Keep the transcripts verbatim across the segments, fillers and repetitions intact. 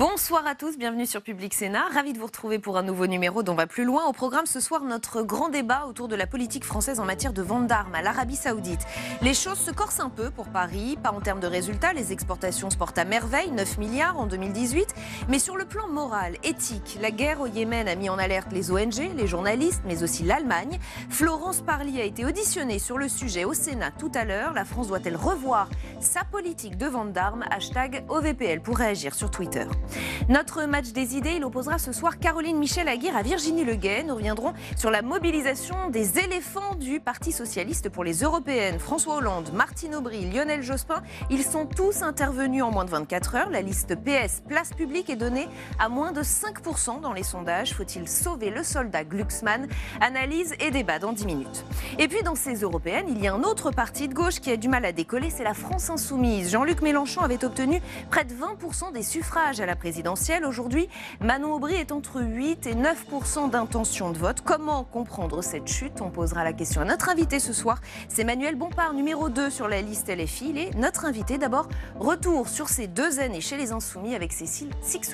Bonsoir à tous, bienvenue sur Public Sénat. Ravi de vous retrouver pour un nouveau numéro dont va plus loin. Au programme ce soir, notre grand débat autour de la politique française en matière de vente d'armes à l'Arabie Saoudite. Les choses se corsent un peu pour Paris, pas en termes de résultats, les exportations se portent à merveille, neuf milliards en deux mille dix-huit. Mais sur le plan moral, éthique, la guerre au Yémen a mis en alerte les O N G, les journalistes, mais aussi l'Allemagne. Florence Parly a été auditionnée sur le sujet au Sénat tout à l'heure. La France doit-elle revoir sa politique de vente d'armes? Hashtag O V P L pour réagir sur Twitter. Notre match des idées, il opposera ce soir Caroline Michel-Aguirre à Virginie Leguet. Nous reviendrons sur la mobilisation des éléphants du Parti Socialiste pour les Européennes. François Hollande, Martine Aubry, Lionel Jospin, ils sont tous intervenus en moins de vingt-quatre heures. La liste P S Place Publique est donnée à moins de cinq pour cent dans les sondages. Faut-il sauver le soldat Glucksmann? Analyse et débat dans dix minutes. Et puis dans ces Européennes, il y a un autre parti de gauche qui a du mal à décoller, c'est la France Insoumise. Jean-Luc Mélenchon avait obtenu près de vingt pour cent des suffrages à la présidentielle. Aujourd'hui, Manon Aubry est entre huit et neuf pour cent d'intention de vote. Comment comprendre cette chute? On posera la question à notre invité ce soir. C'est Manuel Bompard, numéro deux sur la liste L F I. Il est notre invité. D'abord, retour sur ces deux années chez les Insoumis avec Cécile Sixou.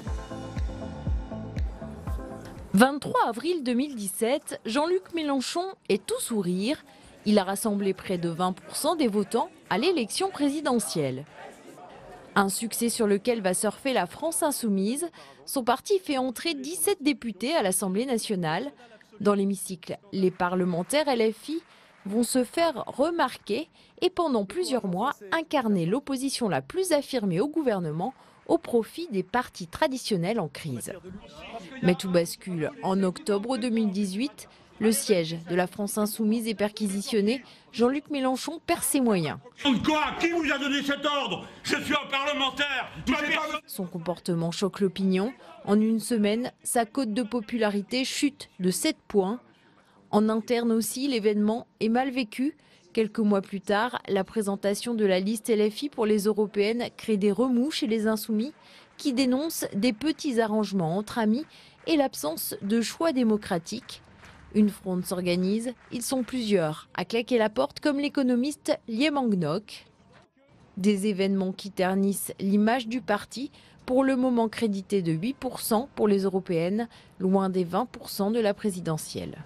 vingt-trois avril deux mille dix-sept, Jean-Luc Mélenchon est tout sourire. Il a rassemblé près de vingt pour cent des votants à l'élection présidentielle. Un succès sur lequel va surfer la France Insoumise. Son parti fait entrer dix-sept députés à l'Assemblée nationale. Dans l'hémicycle, les parlementaires L F I vont se faire remarquer et pendant plusieurs mois incarner l'opposition la plus affirmée au gouvernement au profit des partis traditionnels en crise. Mais tout bascule en octobre deux mille dix-huit. Le siège de la France Insoumise est perquisitionné. Jean-Luc Mélenchon perd ses moyens. Quoi? Qui vous a donné cet ordre? Je suis un parlementaire. Son comportement choque l'opinion. En une semaine, sa cote de popularité chute de sept points. En interne aussi, l'événement est mal vécu. Quelques mois plus tard, la présentation de la liste L F I pour les européennes crée des remous chez les Insoumis qui dénoncent des petits arrangements entre amis et l'absence de choix démocratique. Une fronde s'organise, ils sont plusieurs à claquer la porte comme l'économiste Liam Angnok. Des événements qui ternissent l'image du parti, pour le moment crédité de huit pour cent pour les européennes, loin des vingt pour cent de la présidentielle.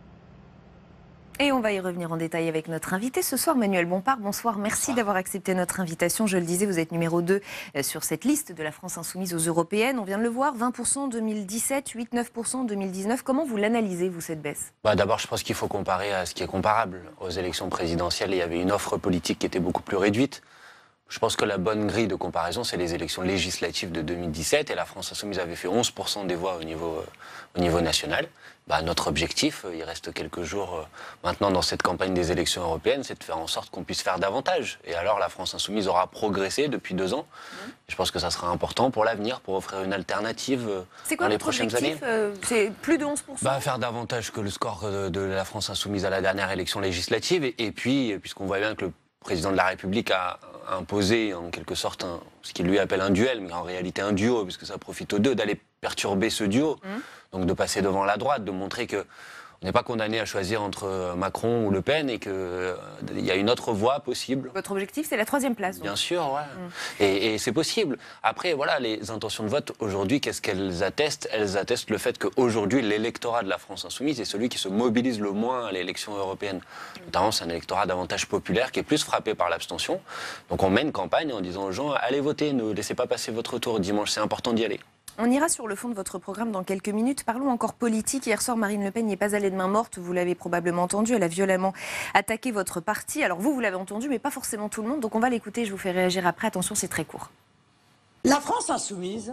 Et on va y revenir en détail avec notre invité ce soir, Manuel Bompard. Bonsoir, merci d'avoir accepté notre invitation. Je le disais, vous êtes numéro deux sur cette liste de la France Insoumise aux Européennes. On vient de le voir, vingt pour cent en deux mille dix-sept, huit à neuf pour cent en deux mille dix-neuf. Comment vous l'analysez, vous, cette baisse? bah D'abord, je pense qu'il faut comparer à ce qui est comparable. Aux élections présidentielles, il y avait une offre politique qui était beaucoup plus réduite. Je pense que la bonne grille de comparaison, c'est les élections législatives de deux mille dix-sept. Et la France Insoumise avait fait onze pour cent des voix au niveau, euh, au niveau national. Bah, notre objectif, il reste quelques jours euh, maintenant dans cette campagne des élections européennes, c'est de faire en sorte qu'on puisse faire davantage. Et alors la France Insoumise aura progressé depuis deux ans. Mmh. Je pense que ça sera important pour l'avenir, pour offrir une alternative euh, dans les prochaines années. euh, C'est plus de onze pour cent bah, Faire davantage que le score de, de la France Insoumise à la dernière élection législative. Et, et puis, puisqu'on voit bien que le président de la République a imposé en quelque sorte un, ce qu'il lui appelle un duel, mais en réalité un duo, puisque ça profite aux deux d'aller perturber ce duo. Mmh. Donc de passer devant la droite, de montrer qu'on n'est pas condamné à choisir entre Macron ou Le Pen et qu'il euh, y a une autre voie possible. Votre objectif, c'est la troisième place. Donc. Bien sûr, ouais. Mmh. Et, et c'est possible. Après, voilà, les intentions de vote, aujourd'hui, qu'est-ce qu'elles attestent? Elles attestent le fait qu'aujourd'hui, l'électorat de la France Insoumise est celui qui se mobilise le moins à l'élection européenne. Mmh. Notamment, c'est un électorat davantage populaire qui est plus frappé par l'abstention. Donc on mène campagne en disant aux gens, allez voter, ne laissez pas passer votre tour dimanche, c'est important d'y aller. On ira sur le fond de votre programme dans quelques minutes. Parlons encore politique. Hier soir, Marine Le Pen n'y est pas allée de main morte. Vous l'avez probablement entendu. Elle a violemment attaqué votre parti. Alors vous, vous l'avez entendu, mais pas forcément tout le monde. Donc on va l'écouter. Je vous fais réagir après. Attention, c'est très court. La France Insoumise,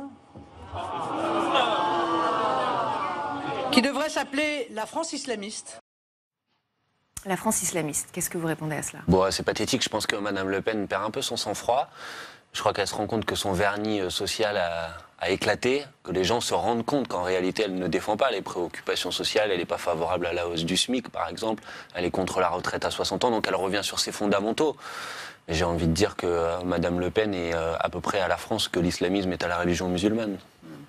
qui devrait s'appeler la France islamiste. La France islamiste. Qu'est-ce que vous répondez à cela? Bon, c'est pathétique. Je pense que Mme Le Pen perd un peu son sang-froid. Je crois qu'elle se rend compte que son vernis social a, a éclaté, que les gens se rendent compte qu'en réalité, elle ne défend pas les préoccupations sociales, elle n'est pas favorable à la hausse du SMIC, par exemple, elle est contre la retraite à soixante ans, donc elle revient sur ses fondamentaux. Mais j'ai envie de dire que euh, Mme Le Pen est euh, à peu près à la France que l'islamisme est à la religion musulmane.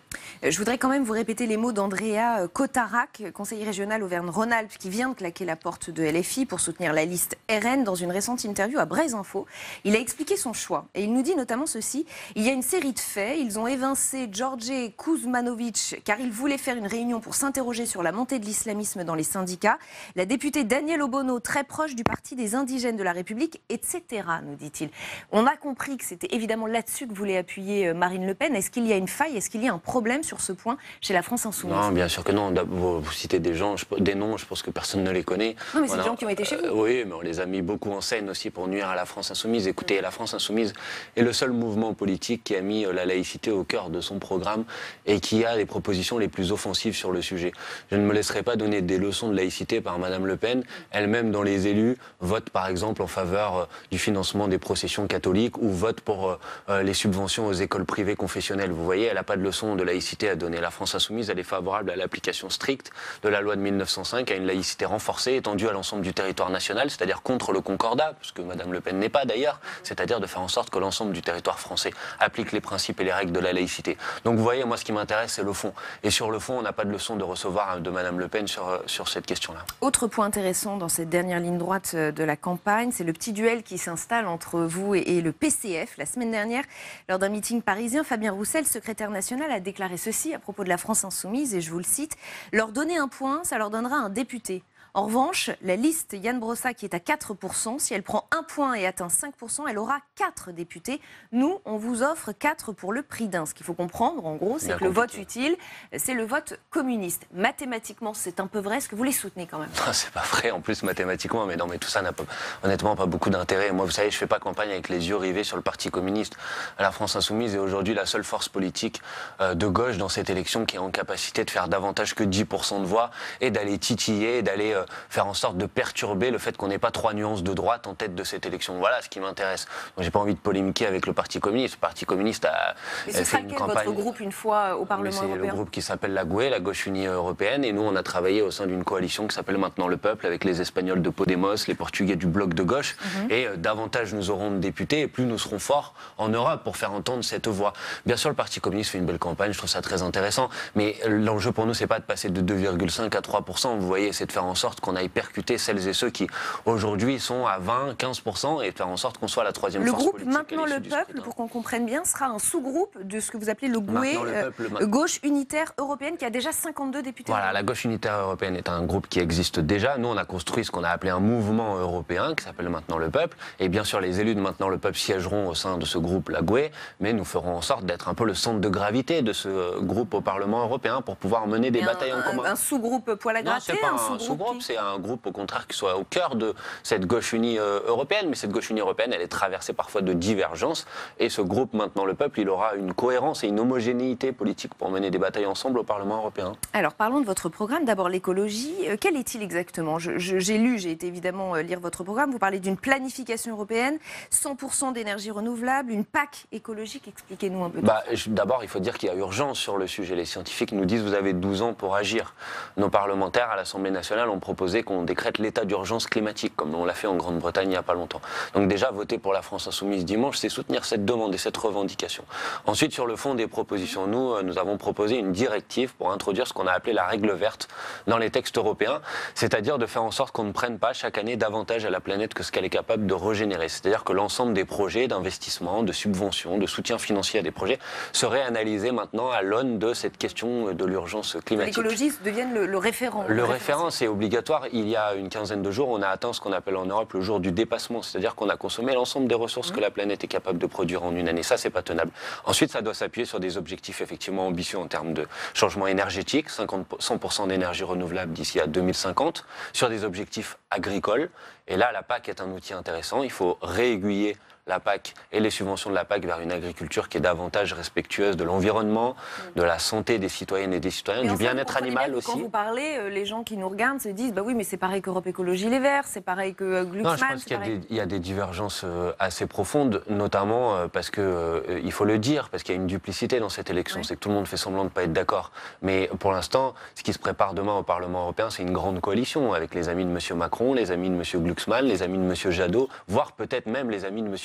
Je voudrais quand même vous répéter les mots d'Andrea Cotarac, conseiller régional Auvergne-Rhône-Alpes, qui vient de claquer la porte de L F I pour soutenir la liste R N dans une récente interview à Braise Info. Il a expliqué son choix et il nous dit notamment ceci: il y a une série de faits, ils ont évincé George Kuzmanovic car il voulait faire une réunion pour s'interroger sur la montée de l'islamisme dans les syndicats, la députée Danielle Obono, très proche du Parti des indigènes de la République, et cetera, nous dit-il. On a compris que c'était évidemment là-dessus que voulait appuyer Marine Le Pen. Est-ce qu'il y a une faille, est-ce qu'il y a un problème sur ce point chez la France Insoumise? Non, bien sûr que non. Vous, vous citez des gens, je, des noms, je pense que personne ne les connaît. Non, mais c'est des a, gens qui ont été chez vous. Euh, oui, mais on les a mis beaucoup en scène aussi pour nuire à la France Insoumise. Écoutez, la France Insoumise est le seul mouvement politique qui a mis la laïcité au cœur de son programme et qui a les propositions les plus offensives sur le sujet. Je ne me laisserai pas donner des leçons de laïcité par Madame Le Pen. Elle-même, dans les élus, vote par exemple en faveur euh, du financement des processions catholiques ou vote pour euh, les subventions aux écoles privées confessionnelles. Vous voyez, elle n'a pas de leçon de laïcité à donner. La France Insoumise, elle est favorable à l'application stricte de la loi de mille neuf cent cinq, à une laïcité renforcée, étendue à l'ensemble du territoire national, c'est-à-dire contre le concordat, ce que Madame Le Pen n'est pas d'ailleurs, c'est-à-dire de faire en sorte que l'ensemble du territoire français applique les principes et les règles de la laïcité. Donc vous voyez, moi ce qui m'intéresse, c'est le fond. Et sur le fond, on n'a pas de leçon de recevoir de Madame Le Pen sur, sur cette question-là. Autre point intéressant dans cette dernière ligne droite de la campagne, c'est le petit duel qui s'installe entre vous et, et le P C F. La semaine dernière, lors d'un meeting parisien, Fabien Roussel, secrétaire national, a déclaré ceci à propos de la France Insoumise, et je vous le cite: « Leur donner un point, ça leur donnera un député. En revanche, la liste Yann Brossa qui est à quatre pour cent, si elle prend un point et atteint cinq pour cent, elle aura quatre députés. Nous, on vous offre quatre pour le prix d'un. » Ce qu'il faut comprendre, en gros, c'est que compliqué. Le vote utile, c'est le vote communiste. Mathématiquement, c'est un peu vrai. Est-ce que vous les soutenez quand même? Non, c'est pas vrai, en plus mathématiquement, mais non, mais tout ça n'a pas, honnêtement pas beaucoup d'intérêt. Moi, vous savez, je fais pas campagne avec les yeux rivés sur le Parti communiste. La France Insoumise est aujourd'hui la seule force politique euh, de gauche dans cette élection qui est en capacité de faire davantage que dix pour cent de voix et d'aller titiller, d'aller euh, faire en sorte de perturber le fait qu'on n'ait pas trois nuances de droite en tête de cette élection. Voilà ce qui m'intéresse. Moi, j'ai pas envie de polémiquer avec le Parti communiste. Le Parti communiste a, Mais ce fait sera une quel campagne. Votre groupe une fois au Parlement c'est européen? Le groupe qui s'appelle la G U E, la Gauche Unie Européenne, et nous on a travaillé au sein d'une coalition qui s'appelle Maintenant le Peuple, avec les Espagnols de Podemos, les Portugais du Bloc de gauche, mm-hmm. et euh, davantage nous aurons de députés et plus nous serons forts en Europe pour faire entendre cette voix. Bien sûr, le Parti communiste fait une belle campagne, je trouve ça très intéressant, mais l'enjeu pour nous c'est pas de passer de deux virgule cinq à trois pour cent, vous voyez, c'est de faire en sorte qu'on aille percuter celles et ceux qui aujourd'hui sont à vingt, quinze pour cent et faire en sorte qu'on soit la troisième force politique. Le groupe Maintenant le Peuple, pour qu'on comprenne bien, sera un sous-groupe de ce que vous appelez le G U E, euh, peuple, Gauche Unitaire Européenne, qui a déjà cinquante-deux députés. Voilà, la Gauche Unitaire Européenne est un groupe qui existe déjà. Nous, on a construit ce qu'on a appelé un mouvement européen qui s'appelle Maintenant le Peuple. Et bien sûr, les élus de Maintenant le Peuple siégeront au sein de ce groupe, la G U E, mais nous ferons en sorte d'être un peu le centre de gravité de ce groupe au Parlement européen pour pouvoir mener des Et batailles un, en commun. Un sous-groupe poil à gratter? Non, c'est pas un un sous-groupe, qui... c'est un groupe au contraire qui soit au cœur de cette gauche unie euh, européenne, mais cette gauche unie européenne, elle est traversée parfois de divergences, et ce groupe Maintenant le Peuple, il aura une cohérence et une homogénéité politique pour mener des batailles ensemble au Parlement européen. Alors parlons de votre programme, d'abord l'écologie. Euh, quel est-il exactement? je, je, J'ai lu, j'ai été évidemment euh, lire votre programme, vous parlez d'une planification européenne, cent pour cent d'énergie renouvelable, une P A C écologique, expliquez-nous un peu. Bah, d'abord, il faut dire qu'il y a urgence sur le sujet. Les scientifiques nous disent vous avez douze ans pour agir. Nos parlementaires à l'Assemblée nationale ont proposé qu'on décrète l'état d'urgence climatique, comme on l'a fait en Grande-Bretagne il n'y a pas longtemps. Donc déjà, voter pour la France Insoumise dimanche, c'est soutenir cette demande et cette revendication. Ensuite, sur le fond des propositions, nous, nous avons proposé une directive pour introduire ce qu'on a appelé la règle verte dans les textes européens, c'est-à-dire de faire en sorte qu'on ne prenne pas chaque année davantage à la planète que ce qu'elle est capable de régénérer. C'est-à-dire que l'ensemble des projets d'investissement, de subventions, de soutien financier à des projets serait analysé maintenant à l'aune de cette question de l'urgence climatique. L'écologie devienne le, le référent. Le référent, c'est obligatoire. Il y a une quinzaine de jours, on a atteint ce qu'on appelle en Europe le jour du dépassement, c'est-à-dire qu'on a consommé l'ensemble des ressources mmh. que la planète est capable de produire en une année. Ça, c'est pas tenable. Ensuite, ça doit s'appuyer sur des objectifs effectivement ambitieux en termes de changement énergétique, cinquante, cent pour cent d'énergie renouvelable d'ici à deux mille cinquante, sur des objectifs agricoles. Et là, la P A C est un outil intéressant. Il faut réaiguiller la P A C et les subventions de la P A C vers une agriculture qui est davantage respectueuse de l'environnement, de la santé des citoyennes et des citoyens, mais du bien-être animal aussi. Quand vous parlez, euh, les gens qui nous regardent se disent bah oui, mais c'est pareil qu'Europe Écologie Les Verts, c'est pareil que euh, Glucksmann. Non, je pense qu'il y a, des, il y a des divergences euh, assez profondes, notamment euh, parce que euh, il faut le dire, parce qu'il y a une duplicité dans cette élection, ouais. C'est que tout le monde fait semblant de ne pas être d'accord. Mais pour l'instant, ce qui se prépare demain au Parlement européen, c'est une grande coalition avec les amis de M. Macron, les amis de M. Glucksmann, les amis de M. Jadot, voire peut-être même les amis de M.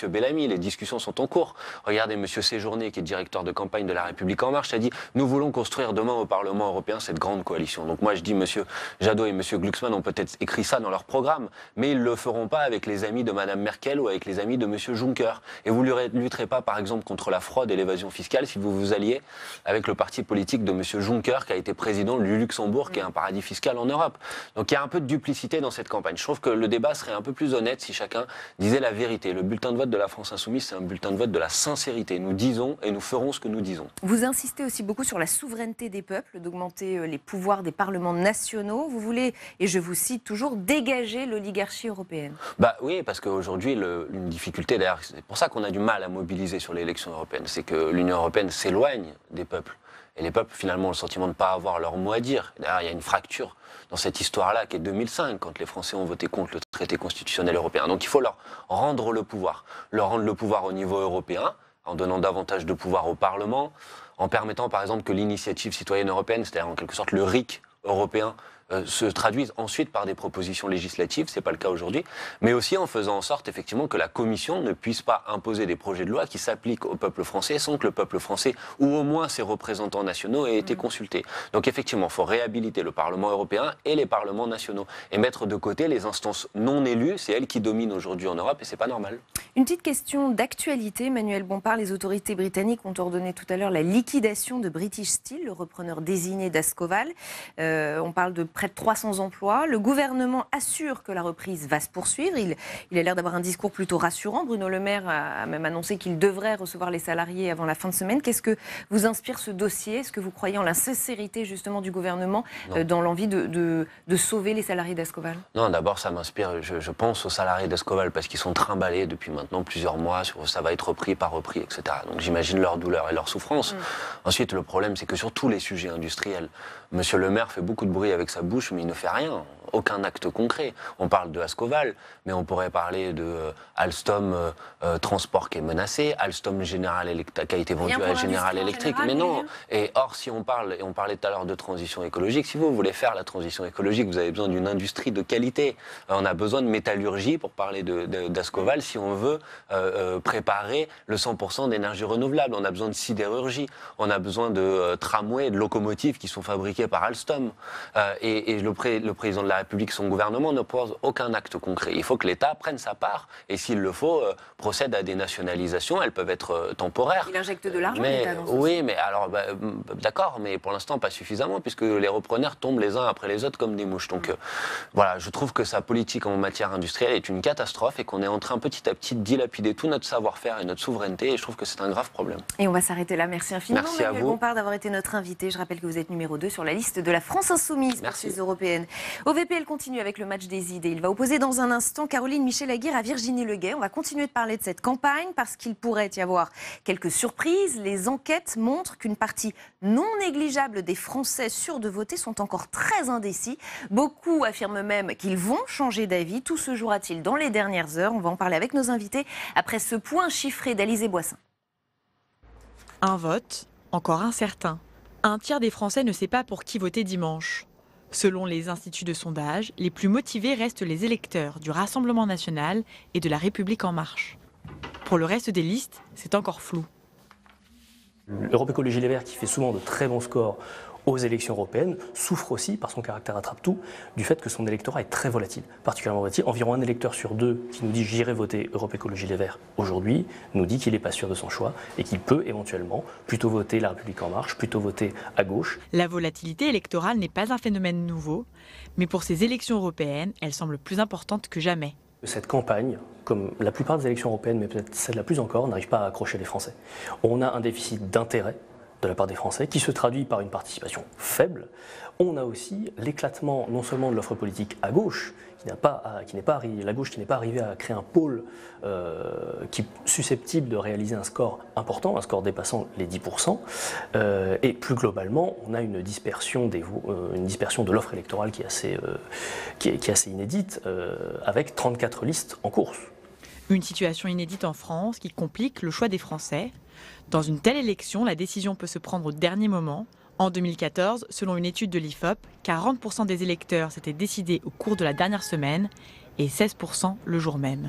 M. Bellamy, les discussions sont en cours. Regardez M. Séjourné, qui est directeur de campagne de La République En Marche, a dit « Nous voulons construire demain au Parlement européen cette grande coalition ». Donc moi je dis, M. Jadot et M. Glucksmann ont peut-être écrit ça dans leur programme, mais ils ne le feront pas avec les amis de Mme Merkel ou avec les amis de M. Juncker. Et vous ne lutterez pas, par exemple, contre la fraude et l'évasion fiscale si vous vous alliez avec le parti politique de M. Juncker, qui a été président du Luxembourg, qui est un paradis fiscal en Europe. Donc il y a un peu de duplicité dans cette campagne. Je trouve que le débat serait un peu plus honnête si chacun disait la vérité. Le bulletin de vote de la France Insoumise, c'est un bulletin de vote de la sincérité. Nous disons et nous ferons ce que nous disons. Vous insistez aussi beaucoup sur la souveraineté des peuples, d'augmenter les pouvoirs des parlements nationaux. Vous voulez, et je vous cite toujours, dégager l'oligarchie européenne. Bah oui, parce qu'aujourd'hui, une difficulté, d'ailleurs, c'est pour ça qu'on a du mal à mobiliser sur l'élection européenne, c'est que l'Union européenne s'éloigne des peuples. Et les peuples, finalement, ont le sentiment de ne pas avoir leur mot à dire. D'ailleurs, il y a une fracture dans cette histoire-là qui est deux mille cinq, quand les Français ont voté contre le traité constitutionnel européen. Donc il faut leur rendre le pouvoir. Leur rendre le pouvoir au niveau européen, en donnant davantage de pouvoir au Parlement, en permettant, par exemple, que l'initiative citoyenne européenne, c'est-à-dire en quelque sorte le R I C européen, Euh, se traduisent ensuite par des propositions législatives, ce n'est pas le cas aujourd'hui, mais aussi en faisant en sorte effectivement que la Commission ne puisse pas imposer des projets de loi qui s'appliquent au peuple français sans que le peuple français, ou au moins ses représentants nationaux, aient été consultés. Donc effectivement, il faut réhabiliter le Parlement européen et les parlements nationaux, et mettre de côté les instances non élues, c'est elles qui dominent aujourd'hui en Europe, et c'est pas normal. Une petite question d'actualité, Manuel Bompard, les autorités britanniques ont ordonné tout à l'heure la liquidation de British Steel, le repreneur désigné d'Ascoval. Euh, on parle de près de trois cents emplois. Le gouvernement assure que la reprise va se poursuivre. Il, il a l'air d'avoir un discours plutôt rassurant. Bruno Le Maire a même annoncé qu'il devrait recevoir les salariés avant la fin de semaine. Qu'est-ce que vous inspire ce dossier? Est-ce que vous croyez en la sincérité justement du gouvernement euh, dans l'envie de, de, de sauver les salariés d'Ascoval? Non, d'abord ça m'inspire, je, je pense aux salariés d'Ascoval parce qu'ils sont trimballés depuis maintenant plusieurs mois sur ça va être repris, pas repris, et cetera. Donc j'imagine leur douleur et leur souffrance. Mmh. Ensuite, le problème, c'est que sur tous les sujets industriels, Monsieur Le Maire fait beaucoup de bruit avec sa bouche, mais il ne fait rien, aucun acte concret. On parle de Ascoval, mais on pourrait parler de euh, Alstom euh, euh, Transport qui est menacé, Alstom General Electric qui a été vendu à General Electric, mais non. Et or, si on parle, et on parlait tout à l'heure de transition écologique, si vous voulez faire la transition écologique, vous avez besoin d'une industrie de qualité. On a besoin de métallurgie, pour parler de, de, d'Ascoval, si on veut euh, euh, préparer le cent pour cent d'énergie renouvelable. On a besoin de sidérurgie, on a besoin de euh, tramways, de locomotives qui sont fabriquées par Alstom. Euh, et et le, pré, le président de la République, son gouvernement, ne pose aucun acte concret. Il faut que l'État prenne sa part et s'il le faut, euh, procède à des nationalisations. Elles peuvent être euh, temporaires. Il injecte de l'argent, mais, l'État, dans ce oui, mais alors, bah, d'accord, mais pour l'instant pas suffisamment, puisque les repreneurs tombent les uns après les autres comme des mouches. Donc mmh. euh, voilà, je trouve que sa politique en matière industrielle est une catastrophe et qu'on est en train petit à petit de dilapider tout notre savoir-faire et notre souveraineté, et je trouve que c'est un grave problème. Et on va s'arrêter là. Merci infiniment, Merci Manuel à vous. Bompard, d'avoir été notre invité. Je rappelle que vous êtes numéro deux sur la liste de la France Insoumise pour ces européennes. O V P L continue avec le match des idées. Il va opposer dans un instant Caroline Michel-Aguirre à Virginie Leguet. On va continuer de parler de cette campagne parce qu'il pourrait y avoir quelques surprises. Les enquêtes montrent qu'une partie non négligeable des Français sûrs de voter sont encore très indécis. Beaucoup affirment même qu'ils vont changer d'avis. Tout se jouera-t-il dans les dernières heures? On va en parler avec nos invités après ce point chiffré d'Alizé Boissin. Un vote encore incertain. Un tiers des Français ne sait pas pour qui voter dimanche. Selon les instituts de sondage, les plus motivés restent les électeurs du Rassemblement national et de La République en marche. Pour le reste des listes, c'est encore flou. L'Europe Écologie Les Verts, qui fait souvent de très bons scores aux élections européennes, souffre aussi, par son caractère attrape-tout, du fait que son électorat est très volatile, particulièrement volatile. Environ un électeur sur deux qui nous dit « j'irai voter Europe Écologie Les Verts » aujourd'hui, nous dit qu'il n'est pas sûr de son choix et qu'il peut éventuellement plutôt voter La République En Marche, plutôt voter à gauche. La volatilité électorale n'est pas un phénomène nouveau, mais pour ces élections européennes, elle semble plus importante que jamais. Cette campagne, comme la plupart des élections européennes, mais peut-être celle-là plus encore, n'arrive pas à accrocher les Français. On a un déficit d'intérêt de la part des Français, qui se traduit par une participation faible. On a aussi l'éclatement non seulement de l'offre politique à gauche, qui n'a pas, à, qui n'est pas arrivé, la gauche qui n'est pas arrivée à créer un pôle euh, qui est susceptible de réaliser un score important, un score dépassant les dix pour cent. Euh, et plus globalement, on a une dispersion, des, euh, une dispersion de l'offre électorale qui est assez, euh, qui est, qui est assez inédite, euh, avec trente-quatre listes en course. Une situation inédite en France qui complique le choix des Français. Dans une telle élection, la décision peut se prendre au dernier moment. En deux mille quatorze, selon une étude de l'I F O P, quarante pour cent des électeurs s'étaient décidés au cours de la dernière semaine et seize pour cent le jour même.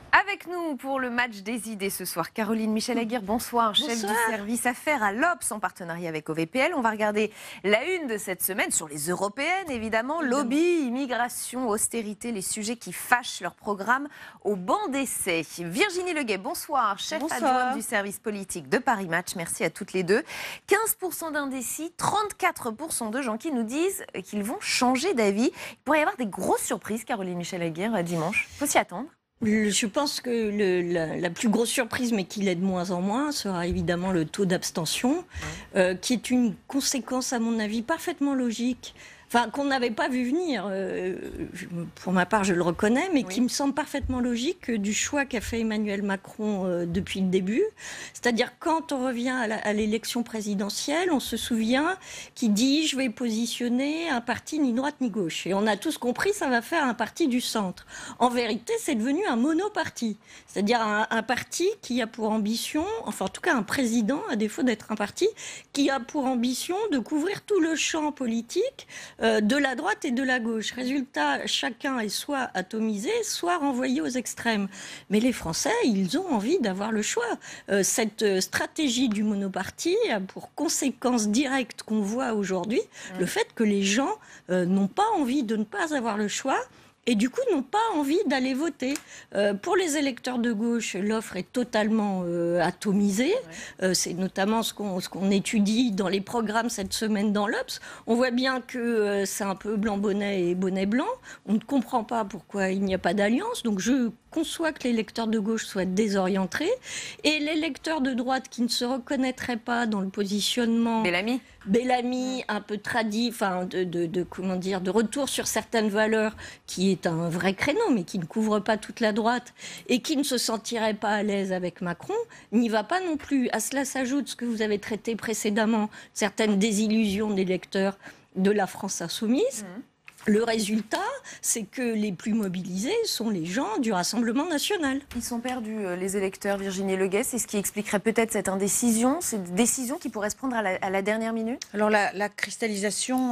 Avec nous pour le match des idées ce soir, Caroline Michel-Aguirre, bonsoir, bonsoir, chef du service affaires à l'Obs en partenariat avec O V P L. On va regarder la une de cette semaine sur les européennes, évidemment. Lobby, immigration, austérité, les sujets qui fâchent leur programme au banc d'essai. Virginie Leguet, bonsoir, chef bonsoir. adjointe du service politique de Paris Match. Merci à toutes les deux. quinze pour cent d'indécis, trente-quatre pour cent de gens qui nous disent qu'ils vont changer d'avis. Il pourrait y avoir des grosses surprises, Caroline Michel-Aguirre, dimanche. Il faut s'y attendre. Je pense que le, la, la plus grosse surprise, mais qui l'est de moins en moins, sera évidemment le taux d'abstention, ouais. euh, qui est une conséquence, à mon avis, parfaitement logique. Enfin, qu'on n'avait pas vu venir, euh, pour ma part je le reconnais, mais oui. qui me semble parfaitement logique du choix qu'a fait Emmanuel Macron euh, depuis le début. C'est-à-dire quand on revient à, la, à l'élection présidentielle, on se souvient qu'il dit « je vais positionner un parti ni droite ni gauche ». Et on a tous compris, ça va faire un parti du centre. En vérité, c'est devenu un monoparti. C'est-à-dire un, un parti qui a pour ambition, enfin en tout cas un président, à défaut d'être un parti, qui a pour ambition de couvrir tout le champ politique, Euh, de la droite et de la gauche. Résultat, chacun est soit atomisé, soit renvoyé aux extrêmes. Mais les Français, ils ont envie d'avoir le choix. Euh, cette stratégie du monoparti a pour conséquence directe qu'on voit aujourd'hui mmh. le fait que les gens euh, n'ont pas envie de ne pas avoir le choix. Et du coup, n'ont pas envie d'aller voter. Euh, pour les électeurs de gauche, l'offre est totalement euh, atomisée. Ouais. Euh, c'est notamment ce qu'on, ce qu'on étudie dans les programmes cette semaine dans l'Obs. On voit bien que euh, c'est un peu blanc-bonnet et bonnet blanc. On ne comprend pas pourquoi il n'y a pas d'alliance. Donc je conçois que les électeurs de gauche soient désorientés. Et les électeurs de droite qui ne se reconnaîtraient pas dans le positionnement... Bellamy Bellamy, un peu tradit, enfin, de, de, de, comment dire, de retour sur certaines valeurs, qui est un vrai créneau, mais qui ne couvre pas toute la droite, et qui ne se sentirait pas à l'aise avec Macron, n'y va pas non plus. À cela s'ajoute ce que vous avez traité précédemment, certaines désillusions des lecteurs de la France insoumise. Mmh. Le résultat, c'est que les plus mobilisés sont les gens du Rassemblement national. Ils sont perdus, les électeurs, Virginie Leguet. C'est ce qui expliquerait peut-être cette indécision, cette décision qui pourrait se prendre à la, à la dernière minute. Alors la, la cristallisation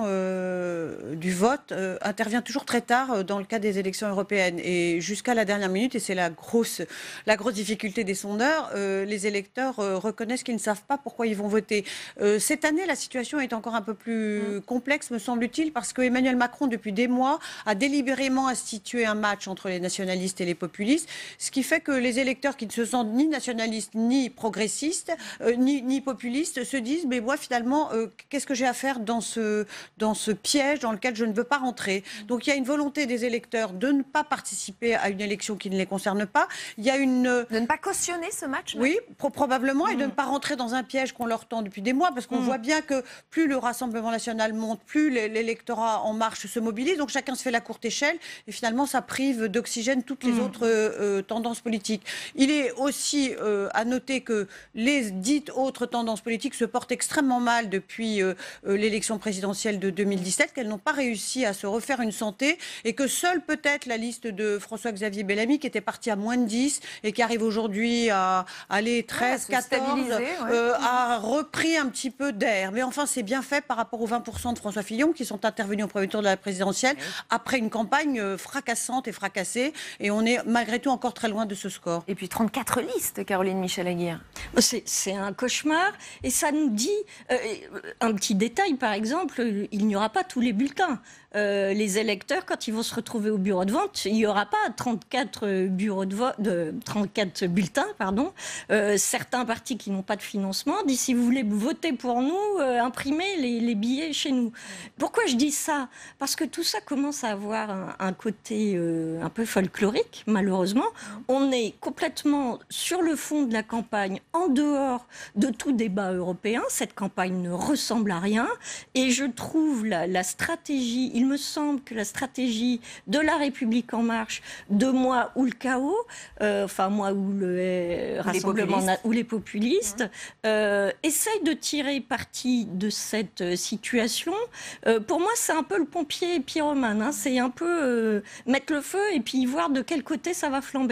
euh, du vote euh, intervient toujours très tard dans le cas des élections européennes. Et jusqu'à la dernière minute, et c'est la grosse, la grosse difficulté des sondeurs, euh, les électeurs euh, reconnaissent qu'ils ne savent pas pourquoi ils vont voter. Euh, cette année, la situation est encore un peu plus mmh. complexe, me semble-t-il, parce que Emmanuel Macron, depuis des mois, a délibérément institué un match entre les nationalistes et les populistes, ce qui fait que les électeurs qui ne se sentent ni nationalistes, ni progressistes, euh, ni, ni populistes, se disent « mais moi, finalement, euh, qu'est-ce que j'ai à faire dans ce, dans ce piège dans lequel je ne veux pas rentrer ?» Donc il y a une volonté des électeurs de ne pas participer à une élection qui ne les concerne pas. Il y a une... De ne pas cautionner ce match? Oui, pro- probablement, mmh. et de ne pas rentrer dans un piège qu'on leur tend depuis des mois, parce qu'on mmh. voit bien que plus le Rassemblement national monte, plus l'électorat En Marche se mobilise, donc chacun se fait la courte échelle, et finalement ça prive d'oxygène toutes les mmh. autres euh, tendances politiques. Il est aussi euh, à noter que les dites autres tendances politiques se portent extrêmement mal depuis euh, euh, l'élection présidentielle de deux mille dix-sept, qu'elles n'ont pas réussi à se refaire une santé, et que seule peut-être la liste de François-Xavier Bellamy, qui était parti à moins de dix, et qui arrive aujourd'hui à aller treize, quatorze, ouais, euh, ouais. a repris un petit peu d'air. Mais enfin, c'est bien fait par rapport aux vingt pour cent de François Fillon, qui sont intervenus au premier tour de la présidentielle, après une campagne fracassante et fracassée, et on est malgré tout encore très loin de ce score. Et puis trente-quatre listes, Caroline Michel-Aguirre. C'est, c'est un cauchemar, et ça nous dit, euh, un petit détail par exemple, il n'y aura pas tous les bulletins. Euh, les électeurs, quand ils vont se retrouver au bureau de vote, il n'y aura pas trente-quatre, bureaux de vote, de, trente-quatre bulletins. Pardon. Euh, certains partis qui n'ont pas de financement disent si vous voulez voter pour nous, euh, imprimez les, les billets chez nous. Pourquoi je dis ça? Parce que tout ça commence à avoir un, un côté euh, un peu folklorique, malheureusement. On est complètement sur le fond de la campagne, en dehors de tout débat européen. Cette campagne ne ressemble à rien. Et je trouve la, la stratégie... Il me semble que la stratégie de la République En Marche, de moi ou le chaos, euh, enfin moi ou le euh, Rassemblement na- ou les populistes, mmh. euh, essaye de tirer parti de cette euh, situation. Euh, pour moi, c'est un peu le pompier pyromane. Hein. C'est un peu euh, mettre le feu et puis voir de quel côté ça va flamber.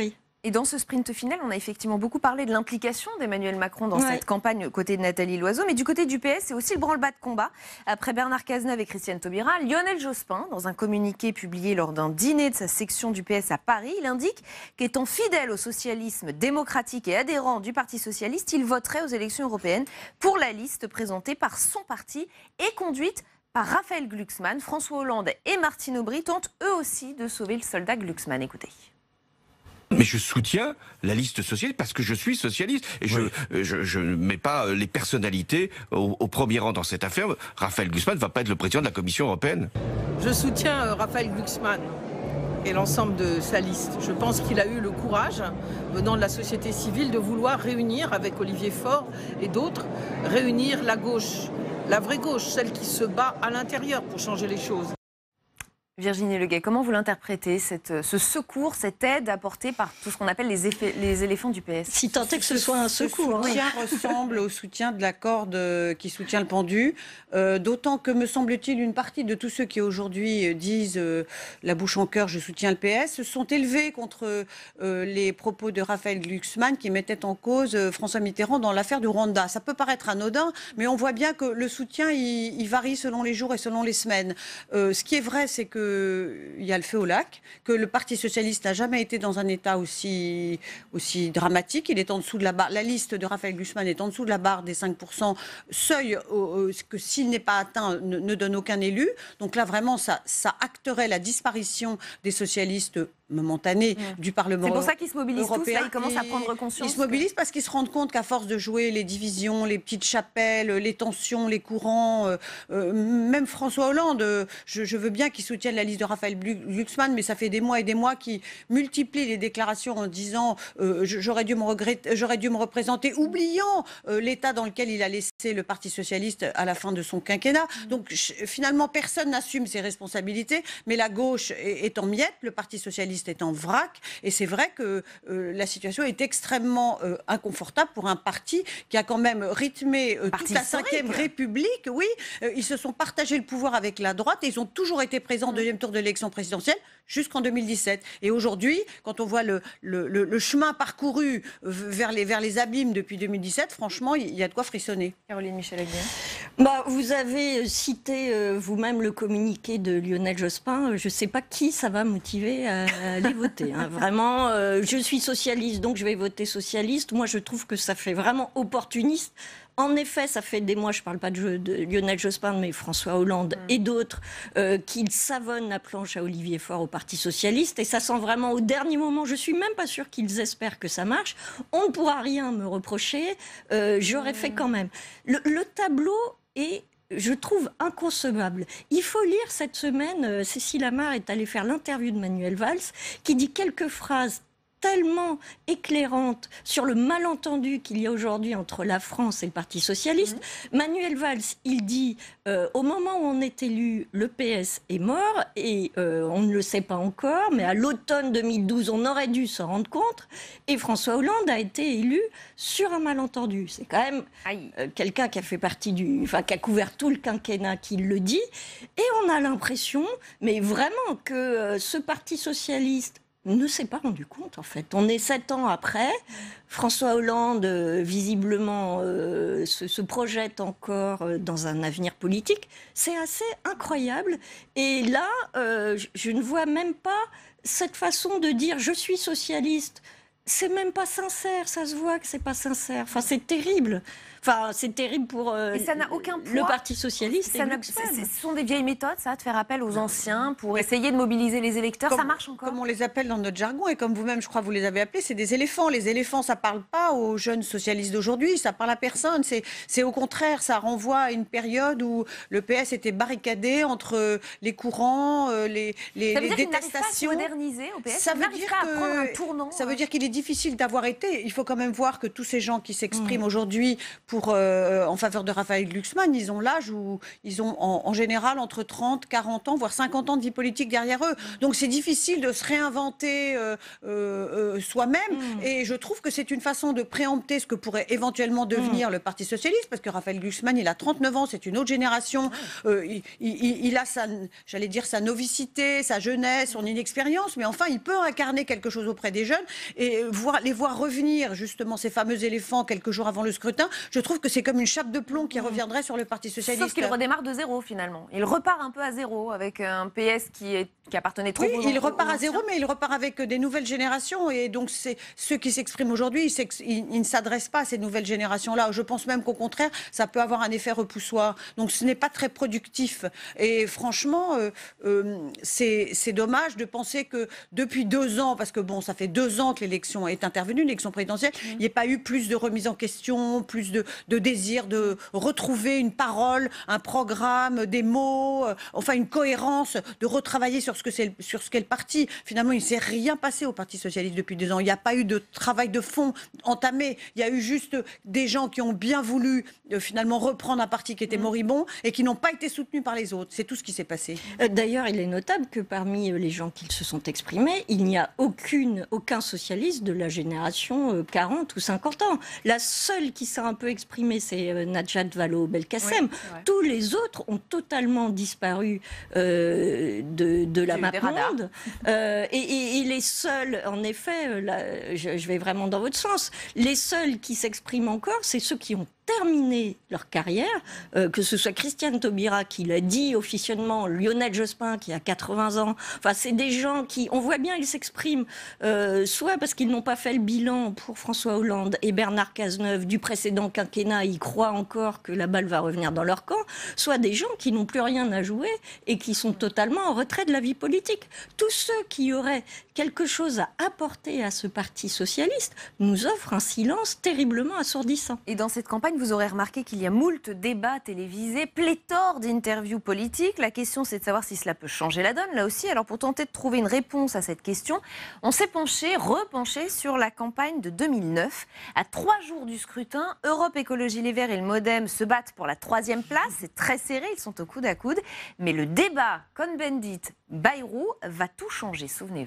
Et dans ce sprint final, on a effectivement beaucoup parlé de l'implication d'Emmanuel Macron dans Ouais. cette campagne aux côtés de Nathalie Loiseau. Mais du côté du P S, c'est aussi le branle-bas de combat. Après Bernard Cazeneuve et Christiane Taubira, Lionel Jospin, dans un communiqué publié lors d'un dîner de sa section du P S à Paris, il indique qu'étant fidèle au socialisme démocratique et adhérent du Parti socialiste, il voterait aux élections européennes pour la liste présentée par son parti et conduite par Raphaël Glucksmann. François Hollande et Martine Aubry tentent eux aussi de sauver le soldat Glucksmann. Écoutez. Mais je soutiens la liste socialiste parce que je suis socialiste. Et je, Oui. je, je ne mets pas les personnalités au, au premier rang dans cette affaire. Raphaël Glucksmann ne va pas être le président de la Commission européenne. Je soutiens euh, Raphaël Glucksmann et l'ensemble de sa liste. Je pense qu'il a eu le courage, venant de la société civile, de vouloir réunir, avec Olivier Faure et d'autres, réunir la gauche, la vraie gauche, celle qui se bat à l'intérieur pour changer les choses. Virginie Leguet, comment vous l'interprétez, cette, ce secours, cette aide apportée par tout ce qu'on appelle les, effets, les éléphants du P S? Si tant est que ce soit un secours. Ce soutien ressemble au soutien de la corde euh, qui soutient le pendu, euh, d'autant que, me semble-t-il, une partie de tous ceux qui aujourd'hui euh, disent euh, la bouche en cœur, je soutiens le P S, se sont élevés contre euh, les propos de Raphaël Glucksmann qui mettaient en cause euh, François Mitterrand dans l'affaire du Rwanda. Ça peut paraître anodin, mais on voit bien que le soutien, il, il varie selon les jours et selon les semaines. Euh, ce qui est vrai, c'est que il y a le feu au lac, que le Parti socialiste n'a jamais été dans un état aussi, aussi dramatique. Il est en dessous de la barre. La liste de Raphaël Glucksmann est en dessous de la barre des cinq pour cent, seuil euh, que s'il n'est pas atteint ne, ne donne aucun élu. Donc là, vraiment, ça, ça acterait la disparition des socialistes momentanés mmh. du Parlement européen. C'est pour ça qu'ils se mobilisent tous, là, ils commencent à prendre conscience. Ils se mobilisent parce qu'ils se rendent compte qu'à force de jouer les divisions, les petites chapelles, les tensions, les courants, euh, euh, même François Hollande, euh, je, je veux bien qu'il soutienne la liste de Raphaël Glucksmann, mais ça fait des mois et des mois qu'il multiplie les déclarations en disant euh, j'aurais dû me regretter, j'aurais dû me représenter, oubliant euh, l'état dans lequel il a laissé le Parti socialiste à la fin de son quinquennat. Mmh. Donc finalement, personne n'assume ses responsabilités, mais la gauche est, est en miettes, le Parti socialiste est en vrac, et c'est vrai que euh, la situation est extrêmement euh, inconfortable pour un parti qui a quand même rythmé euh, toute la cinquième République. Oui, euh, ils se sont partagés le pouvoir avec la droite et ils ont toujours été présents au deuxième tour de l'élection présidentielle jusqu'en deux mille dix-sept. Et aujourd'hui, quand on voit le, le, le, le chemin parcouru vers les, vers les abîmes depuis deux mille dix-sept, franchement, il y a de quoi frissonner. Caroline Michel-Aguier. Bah, vous avez cité euh, vous-même le communiqué de Lionel Jospin. Je ne sais pas qui ça va motiver à aller voter. Hein. Vraiment, euh, je suis socialiste, donc je vais voter socialiste. Moi, je trouve que ça fait vraiment opportuniste. En effet, ça fait des mois, je ne parle pas de, de Lionel Jospin, mais François Hollande mmh. et d'autres, euh, qu'ils savonnent la planche à Olivier Faure au Parti socialiste. Et ça sent vraiment au dernier moment. Je ne suis même pas sûre qu'ils espèrent que ça marche. On ne pourra rien me reprocher. Euh, j'aurais mmh. fait quand même. Le, le tableau est... je trouve inconcevable. Il faut lire cette semaine, euh, Cécile Amar est allée faire l'interview de Manuel Valls, qui dit quelques phrases tellement éclairante sur le malentendu qu'il y a aujourd'hui entre la France et le Parti socialiste. Mmh. Manuel Valls, il dit, euh, au moment où on est élu, le P S est mort, et euh, on ne le sait pas encore, mais à l'automne deux mille douze, on aurait dû s'en rendre compte, et François Hollande a été élu sur un malentendu. C'est quand même euh, quelqu'un qui a fait partie du... Enfin, qui a couvert tout le quinquennat qui le dit, et on a l'impression, mais vraiment, que euh, ce Parti socialiste ne s'est pas rendu compte, en fait. On est sept ans après. François Hollande, euh, visiblement, euh, se, se projette encore euh, dans un avenir politique. C'est assez incroyable. Et là, euh, je, je ne vois même pas cette façon de dire « je suis socialiste ». C'est même pas sincère, ça se voit que c'est pas sincère. Enfin, c'est terrible. Enfin, c'est terrible pour euh, et ça n'a aucun poids. Le Parti socialiste. Ça n'a, ce sont des vieilles méthodes, ça, de faire appel aux anciens pour essayer de mobiliser les électeurs. Comme, ça marche encore. Comme on les appelle dans notre jargon, et comme vous-même, je crois, vous les avez appelés, c'est des éléphants. Les éléphants, ça parle pas aux jeunes socialistes d'aujourd'hui, ça parle à personne. C'est, c'est au contraire, ça renvoie à une période où le P S était barricadé entre les courants, les, les, ça veut les dire détestations. Qu'il n'arrive pas à se moderniser au P S. Ça veut dire pas que, à prendre un tournant. Ça veut dire qu'il est difficile d'avoir été. Il faut quand même voir que tous ces gens qui s'expriment mmh. aujourd'hui pour euh, en faveur de Raphaël Glucksmann, ils ont l'âge où ils ont en, en général entre trente, quarante ans, voire cinquante ans de vie politique derrière eux. Donc c'est difficile de se réinventer euh, euh, soi-même. Mmh. Et je trouve que c'est une façon de préempter ce que pourrait éventuellement devenir mmh. le Parti socialiste, parce que Raphaël Glucksmann, il a trente-neuf ans, c'est une autre génération. Euh, il, il, il a sa, j'allais dire, sa novicité, sa jeunesse, son inexpérience, mais enfin, il peut incarner quelque chose auprès des jeunes. Et voir, les voir revenir, justement, ces fameux éléphants quelques jours avant le scrutin, je trouve que c'est comme une chape de plomb qui reviendrait sur le Parti socialiste. Sauf qu'il redémarre de zéro, finalement. Il repart un peu à zéro, avec un P S qui, est, qui appartenait trop oui, aux il repart aux à zéro, mais il repart avec des nouvelles générations. Et donc, c'est ceux qui s'expriment aujourd'hui, ils, ils, ils ne s'adressent pas à ces nouvelles générations-là. Je pense même qu'au contraire, ça peut avoir un effet repoussoir. Donc, ce n'est pas très productif. Et franchement, euh, euh, c'est dommage de penser que depuis deux ans, parce que bon, ça fait deux ans que l'élection est intervenue, l'élection présidentielle, mmh. il n'y ait pas eu plus de remise en question, plus de, de désir de retrouver une parole, un programme, des mots, euh, enfin une cohérence, de retravailler sur ce que c'est sur ce qu'est le parti. Finalement, il ne s'est rien passé au Parti socialiste depuis deux ans. Il n'y a pas eu de travail de fond entamé. Il y a eu juste des gens qui ont bien voulu euh, finalement reprendre un parti qui était moribond et qui n'ont pas été soutenus par les autres. C'est tout ce qui s'est passé. Euh, D'ailleurs, il est notable que parmi les gens qui se sont exprimés, il n'y a aucune, aucun socialiste de la génération euh, quarante ou cinquante ans. La seule qui s'est un peu exprimée, c'est euh, Najat Vallaud-Belkacem. Oui, tous les autres ont totalement disparu euh, de, de la map monde. Euh, et, et, et les seuls, en effet, là, je, je vais vraiment dans votre sens, les seuls qui s'expriment encore, c'est ceux qui ont terminé leur carrière, euh, que ce soit Christiane Taubira qui l'a dit officiellement, Lionel Jospin qui a quatre-vingts ans, enfin c'est des gens qui, on voit bien ils s'expriment, euh, soit parce qu'ils n'ont pas fait le bilan pour François Hollande et Bernard Cazeneuve du précédent quinquennat, ils croient encore que la balle va revenir dans leur camp, soit des gens qui n'ont plus rien à jouer et qui sont totalement en retrait de la vie politique. Tous ceux qui auraient quelque chose à apporter à ce parti socialiste nous offrent un silence terriblement assourdissant. Et dans cette campagne, vous aurez remarqué qu'il y a moult débats télévisés, pléthore d'interviews politiques. La question, c'est de savoir si cela peut changer la donne, là aussi. Alors, pour tenter de trouver une réponse à cette question, on s'est penché, repenché sur la campagne de deux mille neuf. À trois jours du scrutin, Europe Écologie Les Verts et le Modem se battent pour la troisième place. C'est très serré, ils sont au coude à coude. Mais le débat Cohn-Bendit-Bayrou va tout changer, souvenez-vous.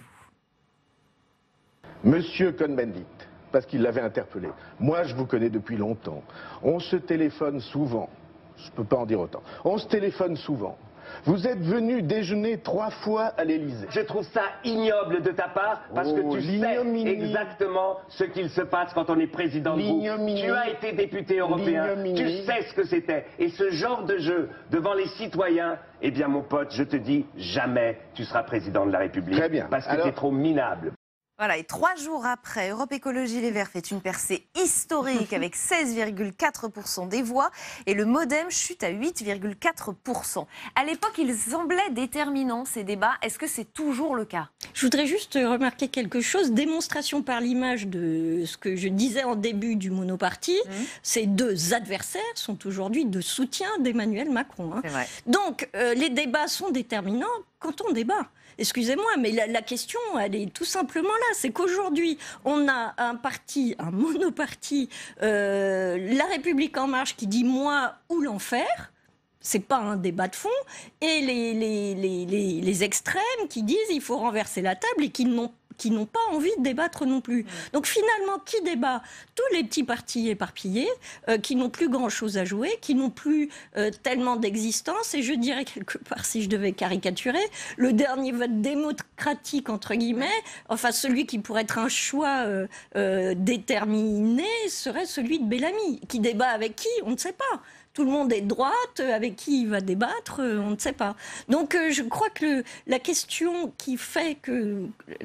Monsieur Cohn-Bendit, parce qu'il l'avait interpellé. Moi, je vous connais depuis longtemps. On se téléphone souvent. Je ne peux pas en dire autant. On se téléphone souvent. Vous êtes venu déjeuner trois fois à l'Élysée. Je trouve ça ignoble de ta part, parce oh, que tu sais exactement ce qu'il se passe quand on est président de groupe. Tu as été député européen, tu sais ce que c'était. Et ce genre de jeu, devant les citoyens, eh bien mon pote, je te dis, jamais tu seras président de la République. Très bien. Parce que Alors... tu es trop minable. Voilà, et trois jours après, Europe Écologie Les Verts fait une percée historique avec seize virgule quatre pour cent des voix et le Modem chute à huit virgule quatre pour cent. À l'époque, ils semblaient déterminants, ces débats. Est-ce que c'est toujours le cas? Je voudrais juste remarquer quelque chose. Démonstration par l'image de ce que je disais en début du monoparti. Mmh. Ces deux adversaires sont aujourd'hui de soutien d'Emmanuel Macron. Hein. C'est vrai. Donc, euh, les débats sont déterminants quand on débat. Excusez-moi, mais la, la question, elle est tout simplement là. C'est qu'aujourd'hui, on a un parti, un monoparti, euh, La République En Marche, qui dit « moi ou l'enfer ». C'est pas un débat de fond. Et les, les, les, les, les extrêmes qui disent « il faut renverser la table » et qui n'ont qui n'ont pas envie de débattre non plus. Donc finalement, qui débat? Tous les petits partis éparpillés, euh, qui n'ont plus grand-chose à jouer, qui n'ont plus euh, tellement d'existence, et je dirais quelque part, si je devais caricaturer, le dernier vote démocratique, entre guillemets, enfin celui qui pourrait être un choix euh, euh, déterminé, serait celui de Bellamy. Qui débat avec qui? On ne sait pas. Tout le monde est de droite, avec qui il va débattre, on ne sait pas. Donc euh, je crois que le, la question qui fait que...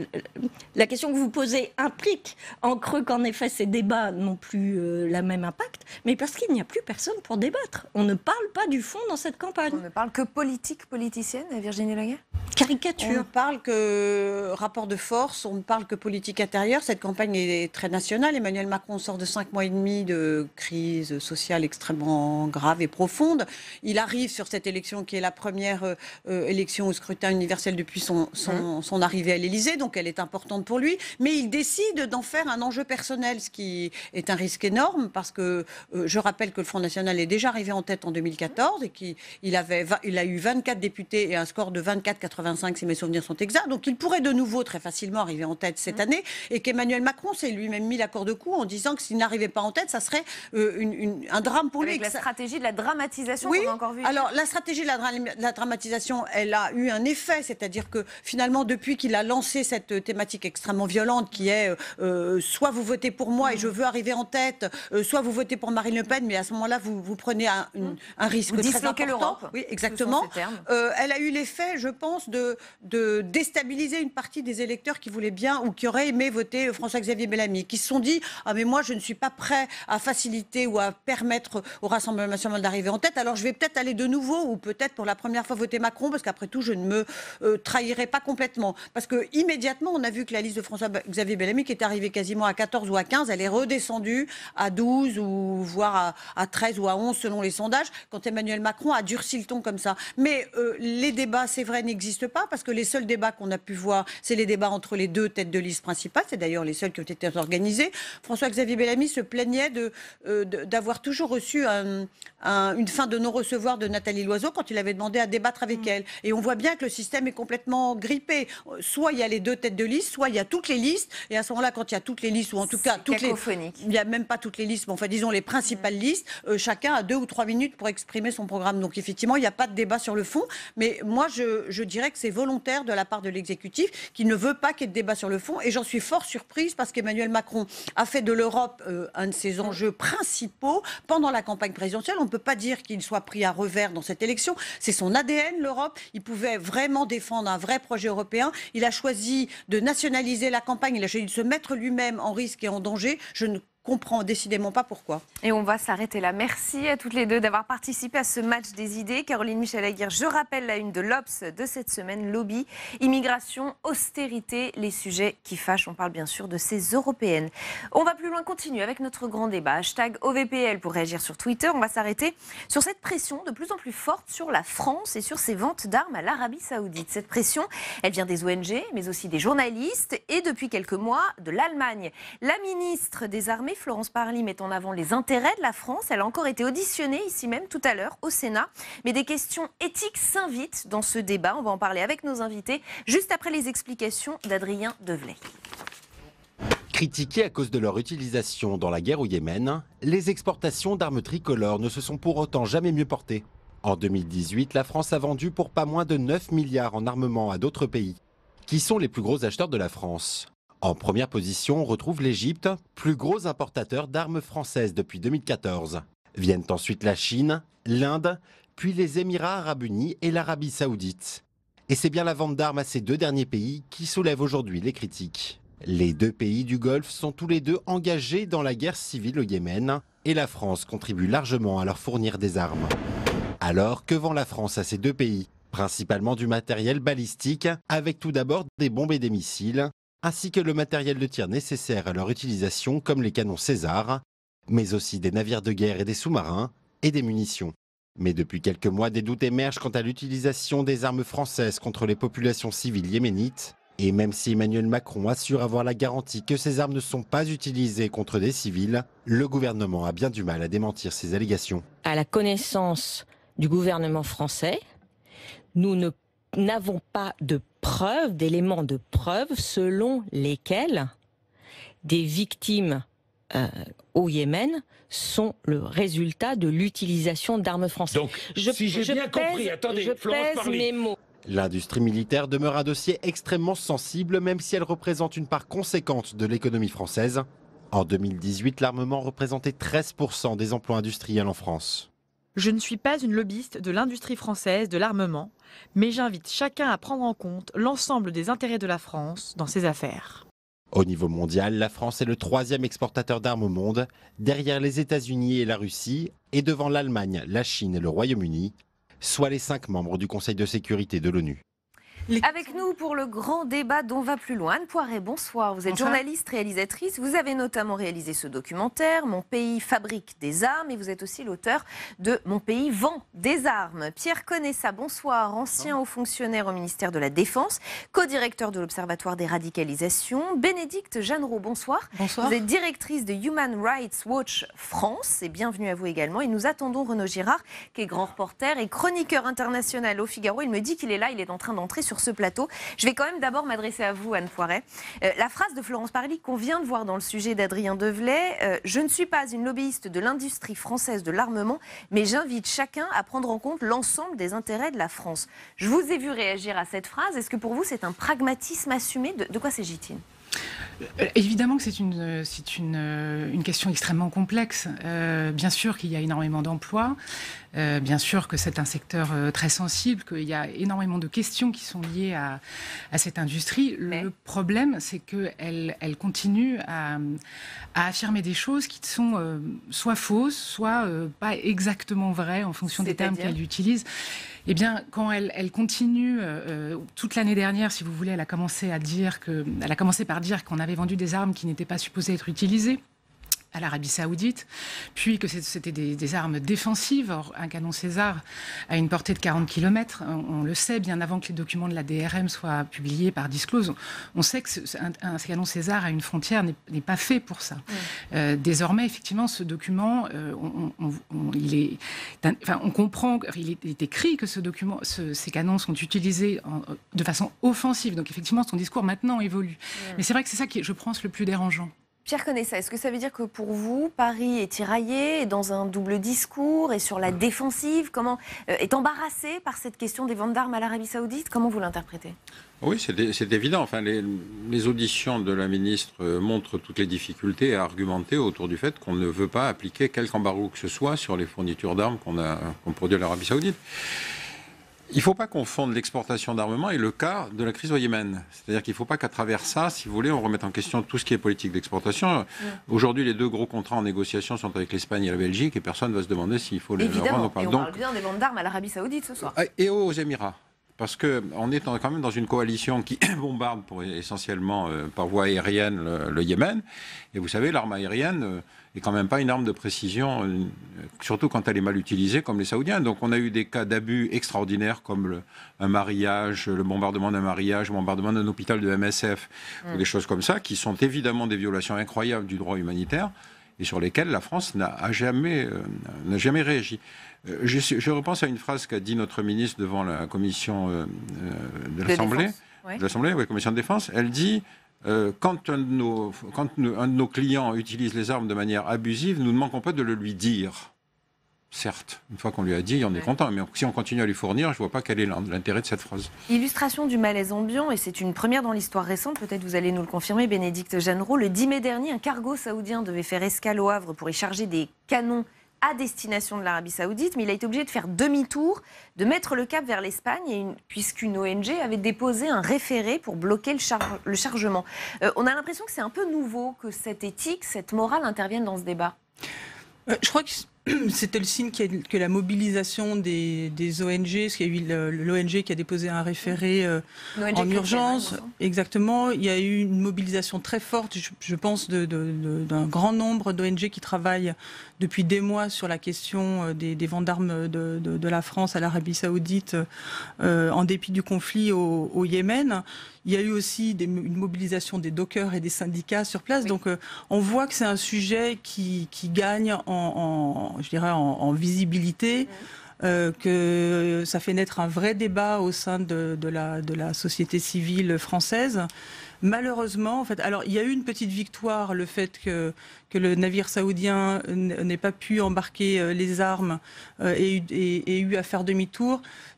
La question que vous posez implique en creux qu'en effet ces débats n'ont plus euh, la même impact, mais parce qu'il n'y a plus personne pour débattre. On ne parle pas du fond dans cette campagne. On ne parle que politique politicienne, Virginie Laguerre? Caricature. On ne parle que rapport de force, on ne parle que politique intérieure. Cette campagne est très nationale. Emmanuel Macron sort de cinq mois et demi de crise sociale extrêmement grave et profonde. Il arrive sur cette élection qui est la première euh, élection au scrutin universel depuis son, son, mmh. son arrivée à l'Élysée, donc elle est importante pour lui, mais il décide d'en faire un enjeu personnel, ce qui est un risque énorme, parce que euh, je rappelle que le Front National est déjà arrivé en tête en deux mille quatorze et qu'il il avait, il a eu vingt-quatre députés et un score de vingt-quatre virgule quatre-vingt-cinq si mes souvenirs sont exacts, donc il pourrait de nouveau très facilement arriver en tête cette mmh. année, et qu'Emmanuel Macron s'est lui-même mis l'accord de cou en disant que s'il n'arrivait pas en tête, ça serait euh, une, une, un drame pour Avec lui. La stratégie stratégie de la dramatisation oui, qu'on a encore vu. Alors, la stratégie de la, dra la dramatisation, elle a eu un effet, c'est-à-dire que finalement, depuis qu'il a lancé cette thématique extrêmement violente qui est euh, soit vous votez pour moi mmh. et je veux arriver en tête, euh, soit vous votez pour Marine Le Pen, mais à ce moment-là, vous, vous prenez un, une, un risque vous très important. Oui, exactement. Euh, elle a eu l'effet, je pense, de, de déstabiliser une partie des électeurs qui voulaient bien ou qui auraient aimé voter François-Xavier Bellamy, qui se sont dit « Ah, mais moi, je ne suis pas prêt à faciliter ou à permettre au Rassemblement national d'arriver en tête, alors je vais peut-être aller de nouveau ou peut-être pour la première fois voter Macron, parce qu'après tout, je ne me euh, trahirai pas complètement. » Parce que immédiatement, on a vu que la liste de François-Xavier Bellamy, qui est arrivée quasiment à quatorze ou à quinze, elle est redescendue à douze ou voire à, à treize ou à onze selon les sondages, quand Emmanuel Macron a durci le ton comme ça. Mais euh, les débats, c'est vrai, n'existent pas, parce que les seuls débats qu'on a pu voir, c'est les débats entre les deux têtes de liste principales, c'est d'ailleurs les seuls qui ont été organisés. François-Xavier Bellamy se plaignait de, euh, d'avoir toujours reçu un, un, une fin de non-recevoir de Nathalie Loiseau quand il avait demandé à débattre avec mmh. elle. Et on voit bien que le système est complètement grippé. Soit il y a les deux têtes de liste, soit il y a toutes les listes, et à ce moment-là, quand il y a toutes les listes, ou en tout cas toutes les... Il n'y a même pas toutes les listes, mais enfin disons les principales mmh. listes, euh, chacun a deux ou trois minutes pour exprimer son programme. Donc effectivement, il n'y a pas de débat sur le fond, mais moi je, je dirais que c'est volontaire de la part de l'exécutif qui ne veut pas qu'il y ait de débat sur le fond, et j'en suis fort surprise parce qu'Emmanuel Macron a fait de l'Europe euh, un de ses enjeux principaux pendant la campagne présidentielle. On ne peut pas dire qu'il soit pris à revers dans cette élection, c'est son A D N l'Europe, il pouvait vraiment défendre un vrai projet européen, il a choisi de nationaliser la campagne, il a choisi de se mettre lui-même en risque et en danger. Je ne comprends décidément pas pourquoi. Et on va s'arrêter là. Merci à toutes les deux d'avoir participé à ce match des idées. Caroline Michel-Aguirre, je rappelle la une de l'Obs de cette semaine, lobby, immigration, austérité, les sujets qui fâchent. On parle bien sûr de ces européennes. On va plus loin, continue avec notre grand débat. Hashtag O V P L pour réagir sur Twitter. On va s'arrêter sur cette pression de plus en plus forte sur la France et sur ses ventes d'armes à l'Arabie Saoudite. Cette pression, elle vient des O N G, mais aussi des journalistes et depuis quelques mois de l'Allemagne. La ministre des Armées, Florence Parly, met en avant les intérêts de la France. Elle a encore été auditionnée ici même tout à l'heure au Sénat. Mais des questions éthiques s'invitent dans ce débat. On va en parler avec nos invités juste après les explications d'Adrien Develay. Critiquées à cause de leur utilisation dans la guerre au Yémen, les exportations d'armes tricolores ne se sont pour autant jamais mieux portées. En deux mille dix-huit, la France a vendu pour pas moins de neuf milliards en armement à d'autres pays. Qui sont les plus gros acheteurs de la France ? En première position, on retrouve l'Égypte, plus gros importateur d'armes françaises depuis deux mille quatorze. Viennent ensuite la Chine, l'Inde, puis les Émirats arabes unis et l'Arabie saoudite. Et c'est bien la vente d'armes à ces deux derniers pays qui soulève aujourd'hui les critiques. Les deux pays du Golfe sont tous les deux engagés dans la guerre civile au Yémen et la France contribue largement à leur fournir des armes. Alors, que vend la France à ces deux pays ? Principalement du matériel balistique, avec tout d'abord des bombes et des missiles, ainsi que le matériel de tir nécessaire à leur utilisation comme les canons César, mais aussi des navires de guerre et des sous-marins, et des munitions. Mais depuis quelques mois, des doutes émergent quant à l'utilisation des armes françaises contre les populations civiles yéménites, et même si Emmanuel Macron assure avoir la garantie que ces armes ne sont pas utilisées contre des civils, le gouvernement a bien du mal à démentir ces allégations. À la connaissance du gouvernement français, nous ne n'avons pas de preuves, d'éléments de preuves selon lesquels des victimes euh, au Yémen sont le résultat de l'utilisation d'armes françaises. Donc, je, si j'ai bien pèse, compris, attendez, je Florence pèse Parly. mes mots. L'industrie militaire demeure un dossier extrêmement sensible, même si elle représente une part conséquente de l'économie française. En deux mille dix-huit, l'armement représentait treize pour cent des emplois industriels en France. Je ne suis pas une lobbyiste de l'industrie française de l'armement, mais j'invite chacun à prendre en compte l'ensemble des intérêts de la France dans ses affaires. Au niveau mondial, la France est le troisième exportateur d'armes au monde, derrière les États-Unis et la Russie, et devant l'Allemagne, la Chine et le Royaume-Uni, soit les cinq membres du Conseil de sécurité de l'ONU. Avec nous pour le grand débat dont va plus loin, Anne Poiret, bonsoir. Vous êtes bonsoir. Journaliste, réalisatrice. Vous avez notamment réalisé ce documentaire, Mon pays fabrique des armes, et vous êtes aussi l'auteur de Mon pays vend des armes. Pierre Conessa, bonsoir. Ancien haut fonctionnaire au ministère de la Défense, co-directeur de l'Observatoire des radicalisations. Bénédicte Jeannereau, bonsoir. Bonsoir. Vous êtes directrice de Human Rights Watch France, et bienvenue à vous également. Et nous attendons Renaud Girard, qui est grand reporter et chroniqueur international au Figaro. Il me dit qu'il est là, il est en train d'entrer sur sur ce plateau. Je vais quand même d'abord m'adresser à vous, Anne Poiret. Euh, la phrase de Florence Parly qu'on vient de voir dans le sujet d'Adrien Develay, euh, « Je ne suis pas une lobbyiste de l'industrie française de l'armement, mais j'invite chacun à prendre en compte l'ensemble des intérêts de la France ». Je vous ai vu réagir à cette phrase. Est-ce que pour vous, c'est un pragmatisme assumé? De, de quoi s'agit-il? Évidemment que c'est une, c'est une, une question extrêmement complexe. Euh, bien sûr qu'il y a énormément d'emplois, euh, bien sûr que c'est un secteur euh, très sensible, qu'il y a énormément de questions qui sont liées à, à cette industrie. Mais... Le problème, c'est qu'elle elle continue à, à affirmer des choses qui sont euh, soit fausses, soit euh, pas exactement vraies en fonction des termes qu'elle utilise. Eh bien, quand elle, elle continue, euh, toute l'année dernière, si vous voulez, elle a commencé à dire que, elle a commencé par dire qu'on avait vendu des armes qui n'étaient pas supposées être utilisées à l'Arabie Saoudite, puis que c'était des, des armes défensives. Or, un canon César a une portée de quarante kilomètres. On, on le sait, bien avant que les documents de la D R M soient publiés par Disclose. On sait que ce, un, un canon César à une frontière n'est pas fait pour ça. Mmh. Euh, désormais, effectivement, ce document, euh, on, on, on, il est, enfin, on comprend, il est, il est écrit que ce document, ce, ces canons sont utilisés en, de façon offensive. Donc, effectivement, son discours maintenant évolue. Mmh. Mais c'est vrai que c'est ça qui est, je pense, le plus dérangeant. Pierre Conessa, est-ce que ça veut dire que pour vous, Paris est tiraillé, est dans un double discours, est sur la défensive, comment, euh, est embarrassé par cette question des ventes d'armes à l'Arabie Saoudite? Comment vous l'interprétez? Oui, c'est évident. Enfin, les, les auditions de la ministre montrent toutes les difficultés à argumenter autour du fait qu'on ne veut pas appliquer quelque embargo que ce soit sur les fournitures d'armes qu'on a qu'on produit à l'Arabie Saoudite. Il ne faut pas confondre l'exportation d'armement et le cas de la crise au Yémen. C'est-à-dire qu'il ne faut pas qu'à travers ça, si vous voulez, on remette en question tout ce qui est politique d'exportation. Ouais. Aujourd'hui, les deux gros contrats en négociation sont avec l'Espagne et la Belgique et personne ne va se demander s'il faut les rendre ou pas. Et on Donc, parle bien des ventes d'armes à l'Arabie Saoudite ce soir. Et aux Émirats. Parce qu'on est quand même dans une coalition qui bombarde pour, essentiellement euh, par voie aérienne le, le Yémen. Et vous savez, l'arme aérienne euh, est quand même pas une arme de précision, euh, surtout quand elle est mal utilisée, comme les Saoudiens. Donc on a eu des cas d'abus extraordinaires, comme le, un mariage, le bombardement d'un mariage, le bombardement d'un hôpital de M S F, mmh. ou des choses comme ça, qui sont évidemment des violations incroyables du droit humanitaire, et sur lesquelles la France n'a jamais, euh, n'a jamais réagi. Je, je repense à une phrase qu'a dit notre ministre devant la commission euh, de l'Assemblée, ouais. de l'Assemblée, ouais, commission de défense. Elle dit euh, quand, un de, nos, quand un de nos clients utilise les armes de manière abusive, nous ne manquons pas de le lui dire. Certes, une fois qu'on lui a dit, on est ouais. content, mais si on continue à lui fournir, je ne vois pas quel est l'intérêt de cette phrase. Illustration du malaise ambiant, et c'est une première dans l'histoire récente, peut-être vous allez nous le confirmer, Bénédicte Jeannereau. Le dix mai dernier, un cargo saoudien devait faire escale au Havre pour y charger des canons à destination de l'Arabie Saoudite, mais il a été obligé de faire demi-tour, de mettre le cap vers l'Espagne, puisqu'une O N G avait déposé un référé pour bloquer le, char le chargement. Euh, on a l'impression que c'est un peu nouveau que cette éthique, cette morale intervienne dans ce débat. Euh, je crois que c'était le signe que la mobilisation des, des O N G, parce qu'il y a eu l'O N G qui a déposé un référé euh, en urgence, exactement. Il y a eu une mobilisation très forte, je, je pense, d'un de, de, de, grand nombre d'O N G qui travaillent depuis des mois sur la question des, des ventes d'armes de, de, de la France à l'Arabie Saoudite, euh, en dépit du conflit au, au Yémen. Il y a eu aussi des, une mobilisation des dockers et des syndicats sur place. Oui. Donc euh, on voit que c'est un sujet qui, qui gagne en, en, je dirais en, en visibilité, oui. euh, que ça fait naître un vrai débat au sein de, de, la, de la société civile française. Malheureusement, en fait, alors il y a eu une petite victoire, le fait que, que le navire saoudien n'ait pas pu embarquer les armes euh, et, et, et eu à faire demi-tour.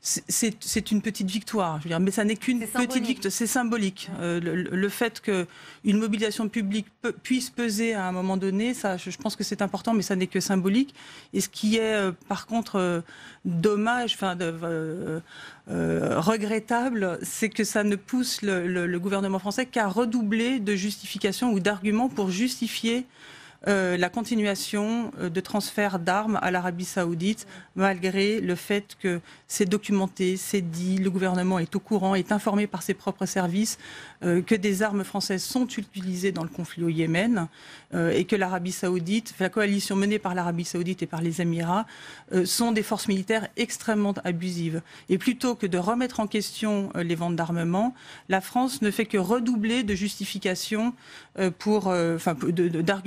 C'est une petite victoire, je veux dire, mais ça n'est qu'une petite victoire, c'est symbolique. Euh, le, le fait qu'une mobilisation publique puisse peser à un moment donné, ça, je, je pense que c'est important, mais ça n'est que symbolique. Et ce qui est, euh, par contre, euh, dommage, enfin, euh, euh, regrettable, c'est que ça ne pousse le, le, le gouvernement français qu'à redoubler de justifications ou d'arguments pour justifier Euh, la continuation de transfert d'armes à l'Arabie Saoudite, malgré le fait que c'est documenté, c'est dit, le gouvernement est au courant, est informé par ses propres services euh, que des armes françaises sont utilisées dans le conflit au Yémen euh, et que l'Arabie Saoudite, la coalition menée par l'Arabie Saoudite et par les Émirats, euh, sont des forces militaires extrêmement abusives. Et plutôt que de remettre en question euh, les ventes d'armement, la France ne fait que redoubler de justifications, euh, pour, euh, enfin, d'arguments pour justifier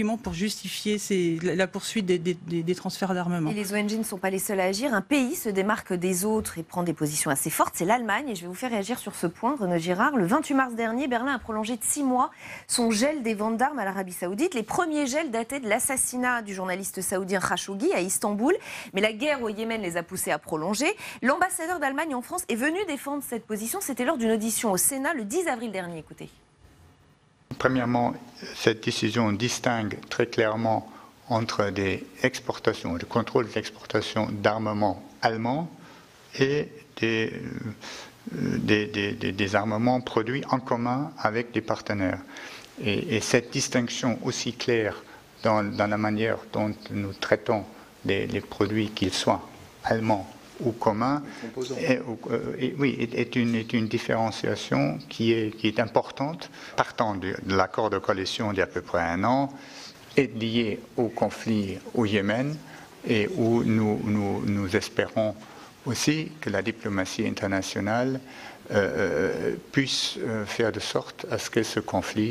justifier ces, la poursuite des, des, des transferts d'armement. Et les O N G ne sont pas les seuls à agir. Un pays se démarque des autres et prend des positions assez fortes, c'est l'Allemagne. Et je vais vous faire réagir sur ce point, Renaud Girard. Le vingt-huit mars dernier, Berlin a prolongé de six mois son gel des ventes d'armes à l'Arabie Saoudite. Les premiers gels dataient de l'assassinat du journaliste saoudien Khashoggi à Istanbul. Mais la guerre au Yémen les a poussés à prolonger. L'ambassadeur d'Allemagne en France est venu défendre cette position. C'était lors d'une audition au Sénat le dix avril dernier. Écoutez. Premièrement, cette décision distingue très clairement entre des exportations, le contrôle des exportations d'armements allemands et des, euh, des, des, des, des armements produits en commun avec des partenaires. Et, et cette distinction aussi claire dans, dans la manière dont nous traitons les, les produits, qu'ils soient allemands ou commun, est, est, oui, est, est, une, est une différenciation qui est, qui est importante, partant de, de l'accord de coalition d'il y a à peu près un an, est liée au conflit au Yémen, et où nous, nous, nous espérons aussi que la diplomatie internationale euh, puisse faire de sorte à ce que ce conflit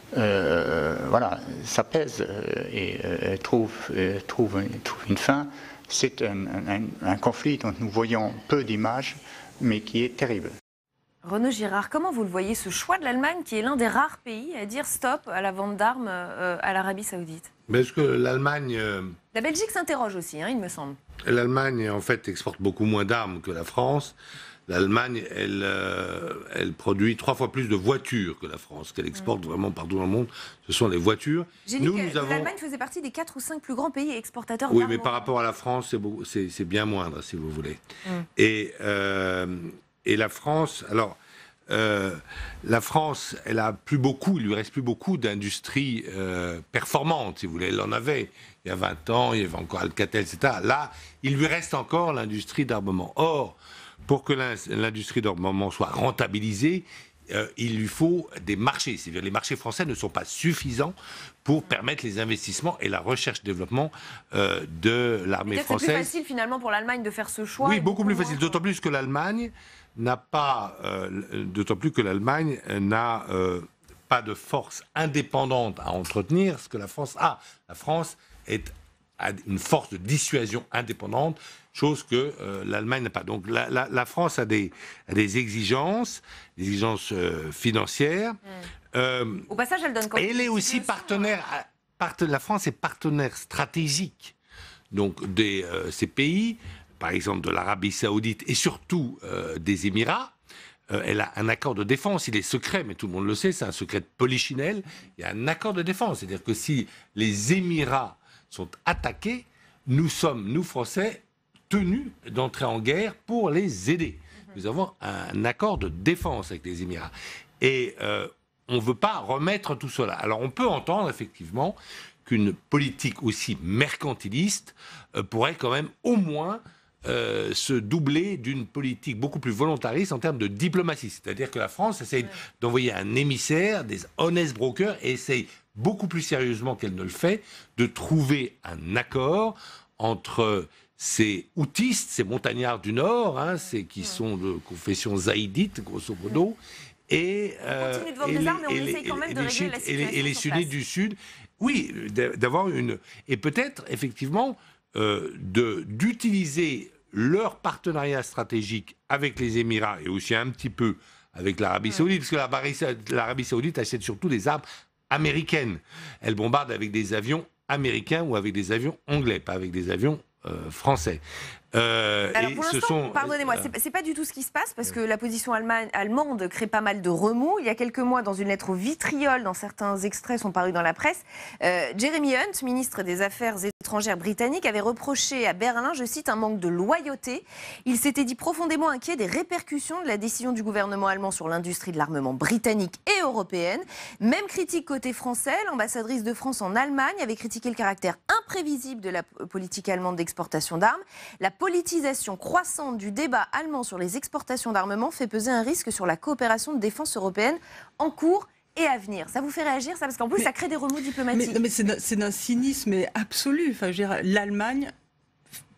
euh, voilà, s'apaise et euh, trouve, euh, trouve, trouve une fin. C'est un, un, un conflit dont nous voyons peu d'images, mais qui est terrible. Renaud Girard, comment vous le voyez, ce choix de l'Allemagne, qui est l'un des rares pays à dire stop à la vente d'armes euh, à l'Arabie Saoudite? Est-ce que l'Allemagne... Euh, la Belgique s'interroge aussi, hein, il me semble. L'Allemagne, en fait, exporte beaucoup moins d'armes que la France. L'Allemagne, elle, euh, elle produit trois fois plus de voitures que la France, qu'elle exporte mmh. vraiment partout dans le monde. Ce sont les voitures. J'ai dit que avons... l'Allemagne faisait partie des quatre ou cinq plus grands pays exportateurs d'armes. Oui, d'armes. mais par rapport à la France, c'est bien moindre, si vous voulez. Mmh. Et, euh, et la France, alors, euh, la France, elle a plus beaucoup, il lui reste plus beaucoup d'industries euh, performantes, si vous voulez. Elle en avait il y a vingt ans, il y avait encore Alcatel, et cetera. Là, il lui reste encore l'industrie d'armement. Or, pour que l'industrie d'armement soit rentabilisée, euh, il lui faut des marchés. C'est-à-dire les marchés français ne sont pas suffisants pour permettre les investissements et la recherche-développement euh, de l'armée française. C'est plus facile finalement pour l'Allemagne de faire ce choix. Oui, beaucoup plus facile. D'autant plus que l'Allemagne n'a pas, euh, d'autant plus que l'Allemagne n'a euh, pas de force indépendante à entretenir, ce que la France a. La France est a une force de dissuasion indépendante, chose que euh, l'Allemagne n'a pas. Donc la, la, la France a des, a des exigences, des exigences euh, financières. Mmh. Euh, Au passage, elle donne quoi? Elle est aussi partenaire, part, la France est partenaire stratégique donc de euh, ces pays, par exemple de l'Arabie Saoudite et surtout euh, des Émirats. Euh, elle a un accord de défense, il est secret, mais tout le monde le sait, c'est un secret de polichinelle. Il y a un accord de défense, c'est-à-dire que si les Émirats sont attaqués, nous sommes, nous Français, tenus d'entrer en guerre pour les aider. Nous avons un accord de défense avec les Émirats. Et euh, on ne veut pas remettre tout cela. Alors on peut entendre effectivement qu'une politique aussi mercantiliste euh, pourrait quand même au moins euh, se doubler d'une politique beaucoup plus volontariste en termes de diplomatie. C'est-à-dire que la France essaye ouais. d'envoyer un émissaire, des honest brokers, et essaye beaucoup plus sérieusement qu'elle ne le fait, de trouver un accord entre ces houtistes, ces montagnards du Nord, hein, ces qui sont de confession zaïdite, grosso modo, et, euh, et, les, et, les, et, les, et les sunnites du Sud. Oui, d'avoir une... Et peut-être, effectivement, euh, d'utiliser leur partenariat stratégique avec les Émirats, et aussi un petit peu avec l'Arabie Saoudite, parce que l'Arabie Saoudite achète surtout des armes américaine. Elle bombarde avec des avions américains ou avec des avions anglais, pas avec des avions euh, français. Euh, Alors pour l'instant, pardonnez-moi, euh, c'est pas du tout ce qui se passe parce que la position allemande crée pas mal de remous. Il y a quelques mois, dans une lettre au vitriol, dans certains extraits sont parus dans la presse, euh, Jeremy Hunt, ministre des Affaires étrangères britannique, avait reproché à Berlin, je cite, un manque de loyauté. Il s'était dit profondément inquiet des répercussions de la décision du gouvernement allemand sur l'industrie de l'armement britannique et européenne. Même critique côté français, l'ambassadrice de France en Allemagne avait critiqué le caractère imprévisible de la politique allemande d'exportation d'armes. La politisation croissante du débat allemand sur les exportations d'armement fait peser un risque sur la coopération de défense européenne en cours et à venir. Ça vous fait réagir, ça? Parce qu'en plus, mais, ça crée des remous diplomatiques. Mais, mais c'est d'un cynisme absolu. Enfin, l'Allemagne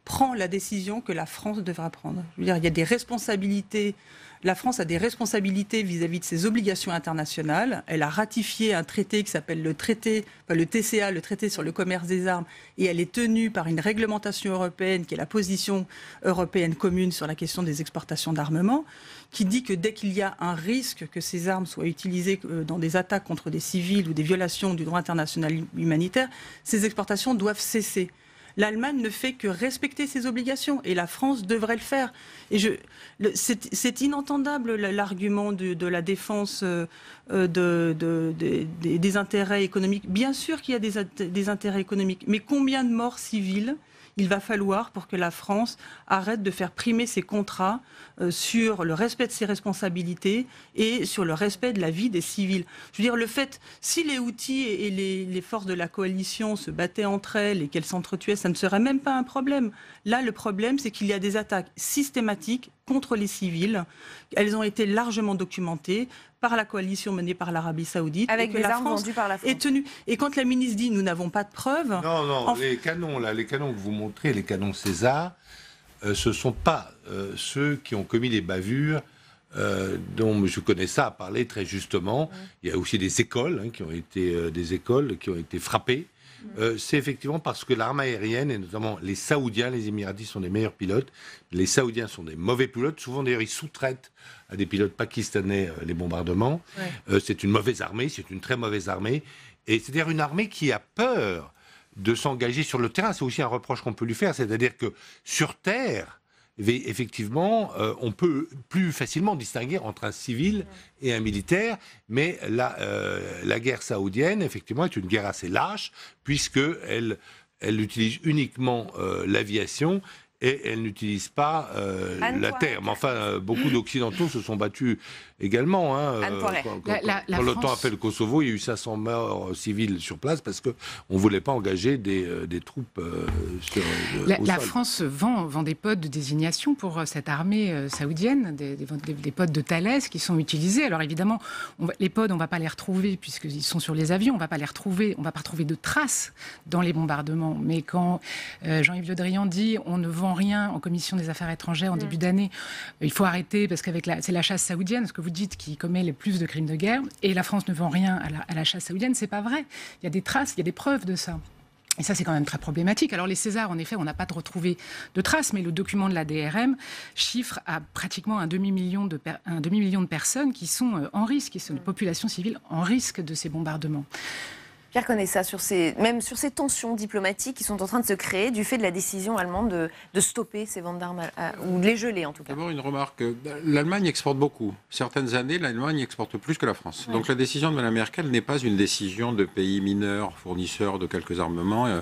prend la décision que la France devra prendre. Je veux dire, il y a des responsabilités. La France a des responsabilités vis-à-vis de ses obligations internationales. Elle a ratifié un traité qui s'appelle le traité, enfin le T C A, le traité sur le commerce des armes, et elle est tenue par une réglementation européenne qui est la position européenne commune sur la question des exportations d'armement, qui dit que dès qu'il y a un risque que ces armes soient utilisées dans des attaques contre des civils ou des violations du droit international humanitaire, ces exportations doivent cesser. L'Allemagne ne fait que respecter ses obligations et la France devrait le faire. Et je, le, c'est, c'est inentendable l'argument de, de la défense euh, de, de, de, de, des intérêts économiques. Bien sûr qu'il y a des, des intérêts économiques, mais combien de morts civiles il va falloir pour que la France arrête de faire primer ses contrats euh, sur le respect de ses responsabilités et sur le respect de la vie des civils. Je veux dire, le fait, si les Houthis et les, les forces de la coalition se battaient entre elles et qu'elles s'entretuaient, ça ne serait même pas un problème. Là, le problème, c'est qu'il y a des attaques systématiques contre les civils. Elles ont été largement documentées par la coalition menée par l'Arabie Saoudite. Avec et que les la armes France vendues par la France. est tenue. Et quand la ministre dit « nous n'avons pas de preuves », Non, non, en... les canons, là, les canons que vous montrez, les canons César, euh, ce ne sont pas euh, ceux qui ont commis les bavures euh, dont M. Conessa a parlé très justement. Mmh. Il y a aussi des écoles, hein, qui ont été, euh, des écoles qui ont été frappées. Euh, c'est effectivement parce que l'arme aérienne, et notamment les Saoudiens, les Émiratis sont des meilleurs pilotes, les Saoudiens sont des mauvais pilotes, souvent d'ailleurs ils sous-traitent à des pilotes pakistanais euh, les bombardements. Ouais. Euh, c'est une mauvaise armée, c'est une très mauvaise armée, et c'est-à-dire une armée qui a peur de s'engager sur le terrain. C'est aussi un reproche qu'on peut lui faire, c'est-à-dire que sur terre, effectivement, euh, on peut plus facilement distinguer entre un civil et un militaire, mais la, euh, la guerre saoudienne, effectivement, est une guerre assez lâche, puisqu'elle elle utilise uniquement euh, l'aviation et elle n'utilise pas euh, la terre. Mais enfin, euh, beaucoup d'Occidentaux se sont battus également. Hein, euh, quand quand, la, la, quand la l'OTAN a fait le Kosovo, il y a eu cinq cents morts civils sur place parce qu'on ne voulait pas engager des, euh, des troupes euh, sur euh, La, au la sol. France vend, vend des pods de désignation pour cette armée euh, saoudienne, des, des, des pods de Thales qui sont utilisés. Alors évidemment, on va, les pods, on ne va pas les retrouver puisqu'ils sont sur les avions, on ne va pas les retrouver, on ne va pas retrouver de traces dans les bombardements. Mais quand euh, Jean-Yves Le Drian dit on ne vend rien en commission des affaires étrangères en mmh. début d'année, il faut arrêter parce qu'avec la, c'est la chasse saoudienne, ce que vous dites, qui commet les plus de crimes de guerre, et la France ne vend rien à la, à la chasse saoudienne, c'est pas vrai. Il y a des traces, il y a des preuves de ça. Et ça, c'est quand même très problématique. Alors, les Césars, en effet, on n'a pas de retrouvé de traces, mais le document de la D R M chiffre à pratiquement un demi-million de, per- un demi-million de personnes qui sont en risque, qui sont une population civile en risque de ces bombardements. Pierre Conessa, sur ces, même sur ces tensions diplomatiques qui sont en train de se créer du fait de la décision allemande de, de stopper ces ventes d'armes, à, à, ou de les geler en tout cas. D'abord une remarque, l'Allemagne exporte beaucoup. Certaines années, l'Allemagne exporte plus que la France. Ouais. Donc la décision de Mme Merkel n'est pas une décision de pays mineurs, fournisseurs de quelques armements. Euh,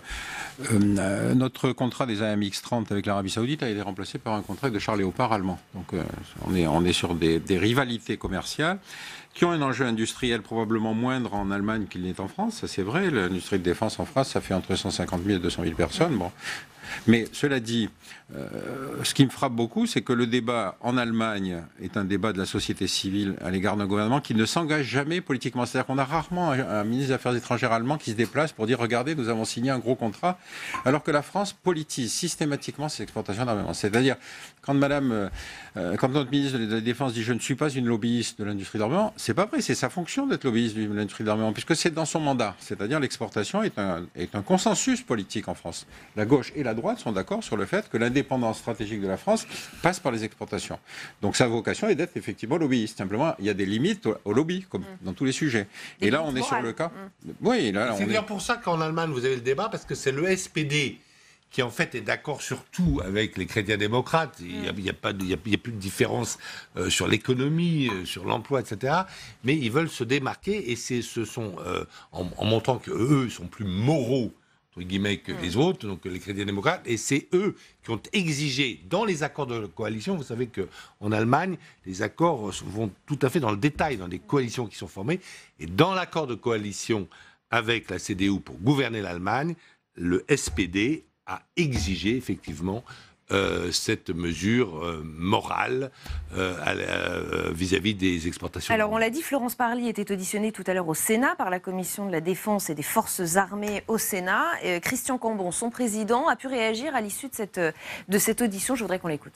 euh, notre contrat des A M X trente avec l'Arabie Saoudite a été remplacé par un contrat de chars Léopard allemand. Donc euh, on, est, on est sur des, des rivalités commerciales qui ont un enjeu industriel probablement moindre en Allemagne qu'il n'est en France, ça c'est vrai. L'industrie de défense en France, ça fait entre cent cinquante mille et deux cent mille personnes. Bon. Mais cela dit, euh, ce qui me frappe beaucoup, c'est que le débat en Allemagne est un débat de la société civile à l'égard d'un gouvernement qui ne s'engage jamais politiquement. C'est-à-dire qu'on a rarement un, un ministre des Affaires étrangères allemand qui se déplace pour dire « Regardez, nous avons signé un gros contrat », alors que la France politise systématiquement ses exportations d'armement. C'est-à-dire, quand, Madame, euh, quand notre ministre de la Défense dit « Je ne suis pas une lobbyiste de l'industrie d'armement », c'est pas vrai, c'est sa fonction d'être lobbyiste de l'industrie d'armement, puisque c'est dans son mandat. C'est-à-dire l'exportation est un, est un consensus politique en France. La gauche et la droite sont d'accord sur le fait que l'indépendance stratégique de la France passe par les exportations. Donc sa vocation est d'être effectivement lobbyiste. Simplement, il y a des limites au, au lobby, comme mmh. dans tous les sujets. Des et là, on est sur le cas... Mmh. Oui, là, c'est on bien est... pour ça qu'en Allemagne, vous avez le débat, parce que c'est le S P D qui en fait est d'accord sur tout avec les chrétiens démocrates. Il n'y a, a, a, a plus de différence euh, sur l'économie, euh, sur l'emploi, et cetera. Mais ils veulent se démarquer, et c'est, ce sont, euh, en, en montrant qu'eux sont plus moraux entre guillemets, que mmh. les autres, donc les chrétiens démocrates, et c'est eux qui ont exigé dans les accords de coalition. Vous savez qu'en Allemagne, les accords vont tout à fait dans le détail, dans des coalitions qui sont formées, et dans l'accord de coalition avec la C D U pour gouverner l'Allemagne, le S P D a exigé effectivement euh, cette mesure euh, morale euh, à la, euh, vis-à-vis des exportations. Alors on l'a dit, Florence Parly était auditionnée tout à l'heure au Sénat par la Commission de la Défense et des Forces Armées au Sénat. Et Christian Cambon, son président, a pu réagir à l'issue de cette, de cette audition. Je voudrais qu'on l'écoute.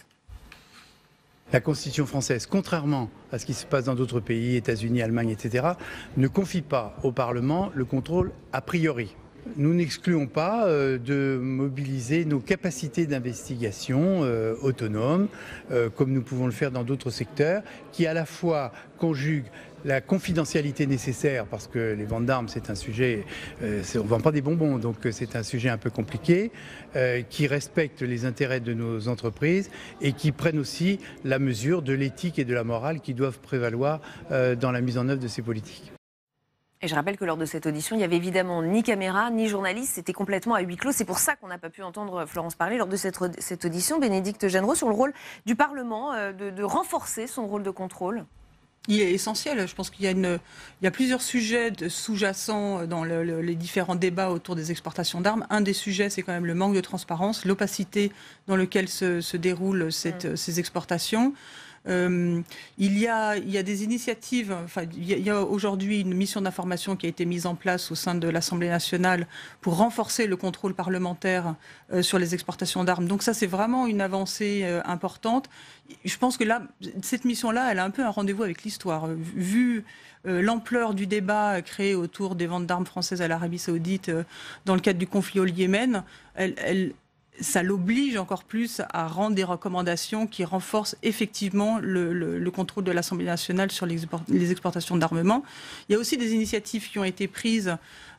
La Constitution française, contrairement à ce qui se passe dans d'autres pays, États-Unis, Allemagne, et cetera, ne confie pas au Parlement le contrôle a priori. Nous n'excluons pas euh, de mobiliser nos capacités d'investigation euh, autonomes, euh, comme nous pouvons le faire dans d'autres secteurs, qui à la fois conjuguent la confidentialité nécessaire, parce que les ventes d'armes, c'est un sujet, euh, on ne vend pas des bonbons, donc c'est un sujet un peu compliqué, euh, qui respecte les intérêts de nos entreprises et qui prennent aussi la mesure de l'éthique et de la morale qui doivent prévaloir euh, dans la mise en œuvre de ces politiques. Et je rappelle que lors de cette audition, il n'y avait évidemment ni caméra, ni journaliste, c'était complètement à huis clos. C'est pour ça qu'on n'a pas pu entendre Florence Parly lors de cette, cette audition. Bénédicte Genreau, sur le rôle du Parlement, euh, de, de renforcer son rôle de contrôle. Il est essentiel. Je pense qu'il y a, une, il y a plusieurs sujets sous-jacents dans le, le, les différents débats autour des exportations d'armes. Un des sujets, c'est quand même le manque de transparence, l'opacité dans laquelle se, se déroulent cette, mmh. ces exportations. Euh, il, y a, il y a des initiatives, enfin, il y a, y a aujourd'hui une mission d'information qui a été mise en place au sein de l'Assemblée nationale pour renforcer le contrôle parlementaire euh, sur les exportations d'armes. Donc ça, c'est vraiment une avancée euh, importante. Je pense que là, cette mission-là, elle a un peu un rendez-vous avec l'histoire. Vu euh, l'ampleur du débat créé autour des ventes d'armes françaises à l'Arabie saoudite euh, dans le cadre du conflit au Yémen, elle... elle ça l'oblige encore plus à rendre des recommandations qui renforcent effectivement le, le, le contrôle de l'Assemblée nationale sur les, export, les exportations d'armement. Il y a aussi des initiatives qui ont été prises,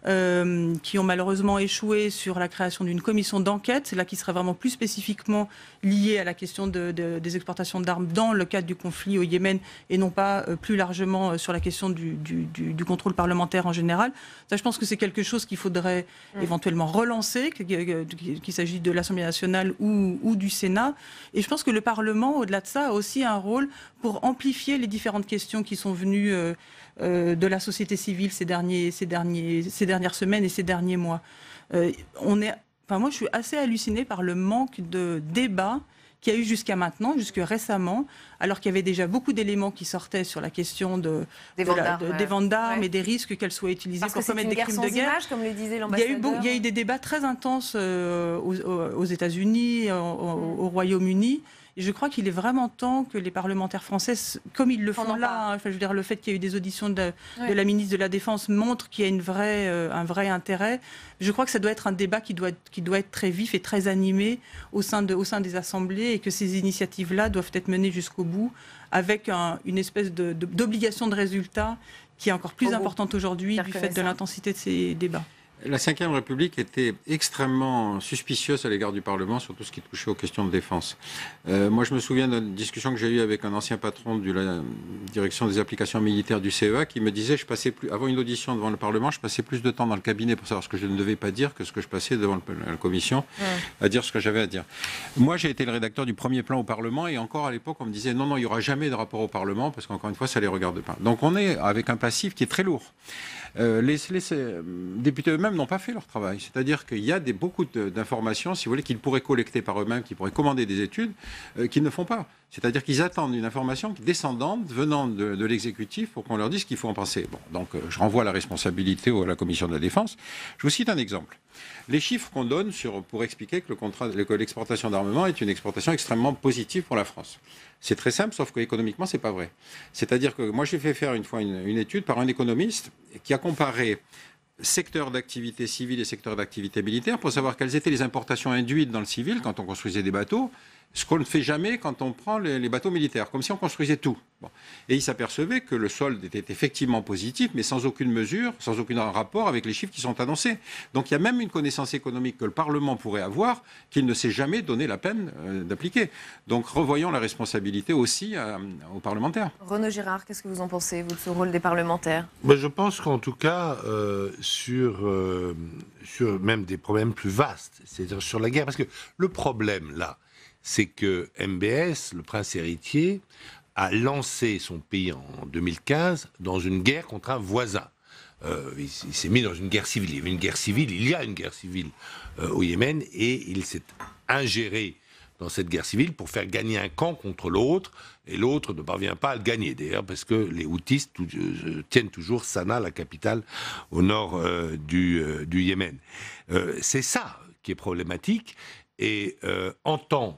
euh, qui ont malheureusement échoué sur la création d'une commission d'enquête, c'est là qui serait vraiment plus spécifiquement liée à la question de, de, des exportations d'armes dans le cadre du conflit au Yémen et non pas euh, plus largement euh, sur la question du, du, du, du contrôle parlementaire en général. Ça, je pense que c'est quelque chose qu'il faudrait mmh. éventuellement relancer, qu'il, qu'il s'agit de l'Assemblée nationale ou, ou du Sénat. Et je pense que le Parlement, au-delà de ça, a aussi un rôle pour amplifier les différentes questions qui sont venues euh, euh, de la société civile ces, derniers, ces, derniers, ces dernières semaines et ces derniers mois. Euh, on est, enfin, moi, je suis assez hallucinée par le manque de débat qu'il y a eu jusqu'à maintenant, jusque récemment, alors qu'il y avait déjà beaucoup d'éléments qui sortaient sur la question de, des de ventes la, d'armes, de, ouais. des ventes d'armes ouais. et des risques qu'elles soient utilisées Parce pour commettre des crimes de guerre. Images, comme le disait il, y a l'ambassadeur. eu, il y a eu des débats très intenses euh, aux, aux États-Unis, au, au, au Royaume-Uni. Et je crois qu'il est vraiment temps que les parlementaires français, comme ils le font là, hein, enfin, je veux dire, le fait qu'il y a eu des auditions de, ouais. de la ministre de la Défense montre qu'il y a une vraie, euh, un vrai intérêt. Je crois que ça doit être un débat qui doit, qui doit être très vif et très animé au sein, de, au sein des assemblées et que ces initiatives-là doivent être menées jusqu'au bout avec un, une espèce de, de, d'obligation de résultat qui est encore plus au importante aujourd'hui du fait de l'intensité de ces débats. La cinquième République était extrêmement suspicieuse à l'égard du Parlement sur tout ce qui touchait aux questions de défense. Euh, moi, je me souviens d'une discussion que j'ai eue avec un ancien patron de la direction des applications militaires du C E A qui me disait, je passais plus, avant une audition devant le Parlement, je passais plus de temps dans le cabinet pour savoir ce que je ne devais pas dire que ce que je passais devant le, la commission ouais. à dire ce que j'avais à dire. Moi, j'ai été le rédacteur du premier plan au Parlement et encore à l'époque, on me disait non, non, il n'y aura jamais de rapport au Parlement parce qu'encore une fois, ça ne les regarde pas. Donc, on est avec un passif qui est très lourd. Euh, les, les, les députés eux-mêmes n'ont pas fait leur travail. C'est-à-dire qu'il y a des, beaucoup d'informations, si vous voulez, qu'ils pourraient collecter par eux-mêmes, qu'ils pourraient commander des études, euh, qu'ils ne font pas. C'est-à-dire qu'ils attendent une information descendante venant de, de l'exécutif pour qu'on leur dise ce qu'il faut en penser. Bon, donc euh, je renvoie la responsabilité à la Commission de la Défense. Je vous cite un exemple. Les chiffres qu'on donne sur, pour expliquer que, le contrat, que l'exportation d'armement est une exportation extrêmement positive pour la France. C'est très simple, sauf qu'économiquement, ce n'est pas vrai. C'est-à-dire que moi, j'ai fait faire une fois une, une étude par un économiste qui a comparé secteur d'activité civile et secteur d'activité militaire pour savoir quelles étaient les importations induites dans le civil quand on construisait des bateaux, ce qu'on ne fait jamais quand on prend les, les bateaux militaires, comme si on construisait tout. Bon. Et il s'apercevait que le solde était effectivement positif, mais sans aucune mesure, sans aucun rapport avec les chiffres qui sont annoncés. Donc il y a même une connaissance économique que le Parlement pourrait avoir qu'il ne s'est jamais donné la peine euh, d'appliquer. Donc revoyons la responsabilité aussi euh, aux parlementaires. Renaud Girard, qu'est-ce que vous en pensez, vous, de ce rôle des parlementaires ? Ben, je pense qu'en tout cas, euh, sur, euh, sur même des problèmes plus vastes, c'est-à-dire sur la guerre, parce que le problème là, c'est que M B S, le prince héritier, a lancé son pays en deux mille quinze dans une guerre contre un voisin. Euh, il, il s'est mis dans une guerre civile. Il y avait une guerre civile, il y a une guerre civile euh, au Yémen, et il s'est ingéré dans cette guerre civile pour faire gagner un camp contre l'autre, et l'autre ne parvient pas à le gagner, d'ailleurs, parce que les Houthis tout, euh, tiennent toujours Sanaa, la capitale, au nord euh, du, euh, du Yémen. Euh, c'est ça qui est problématique, et euh, en tant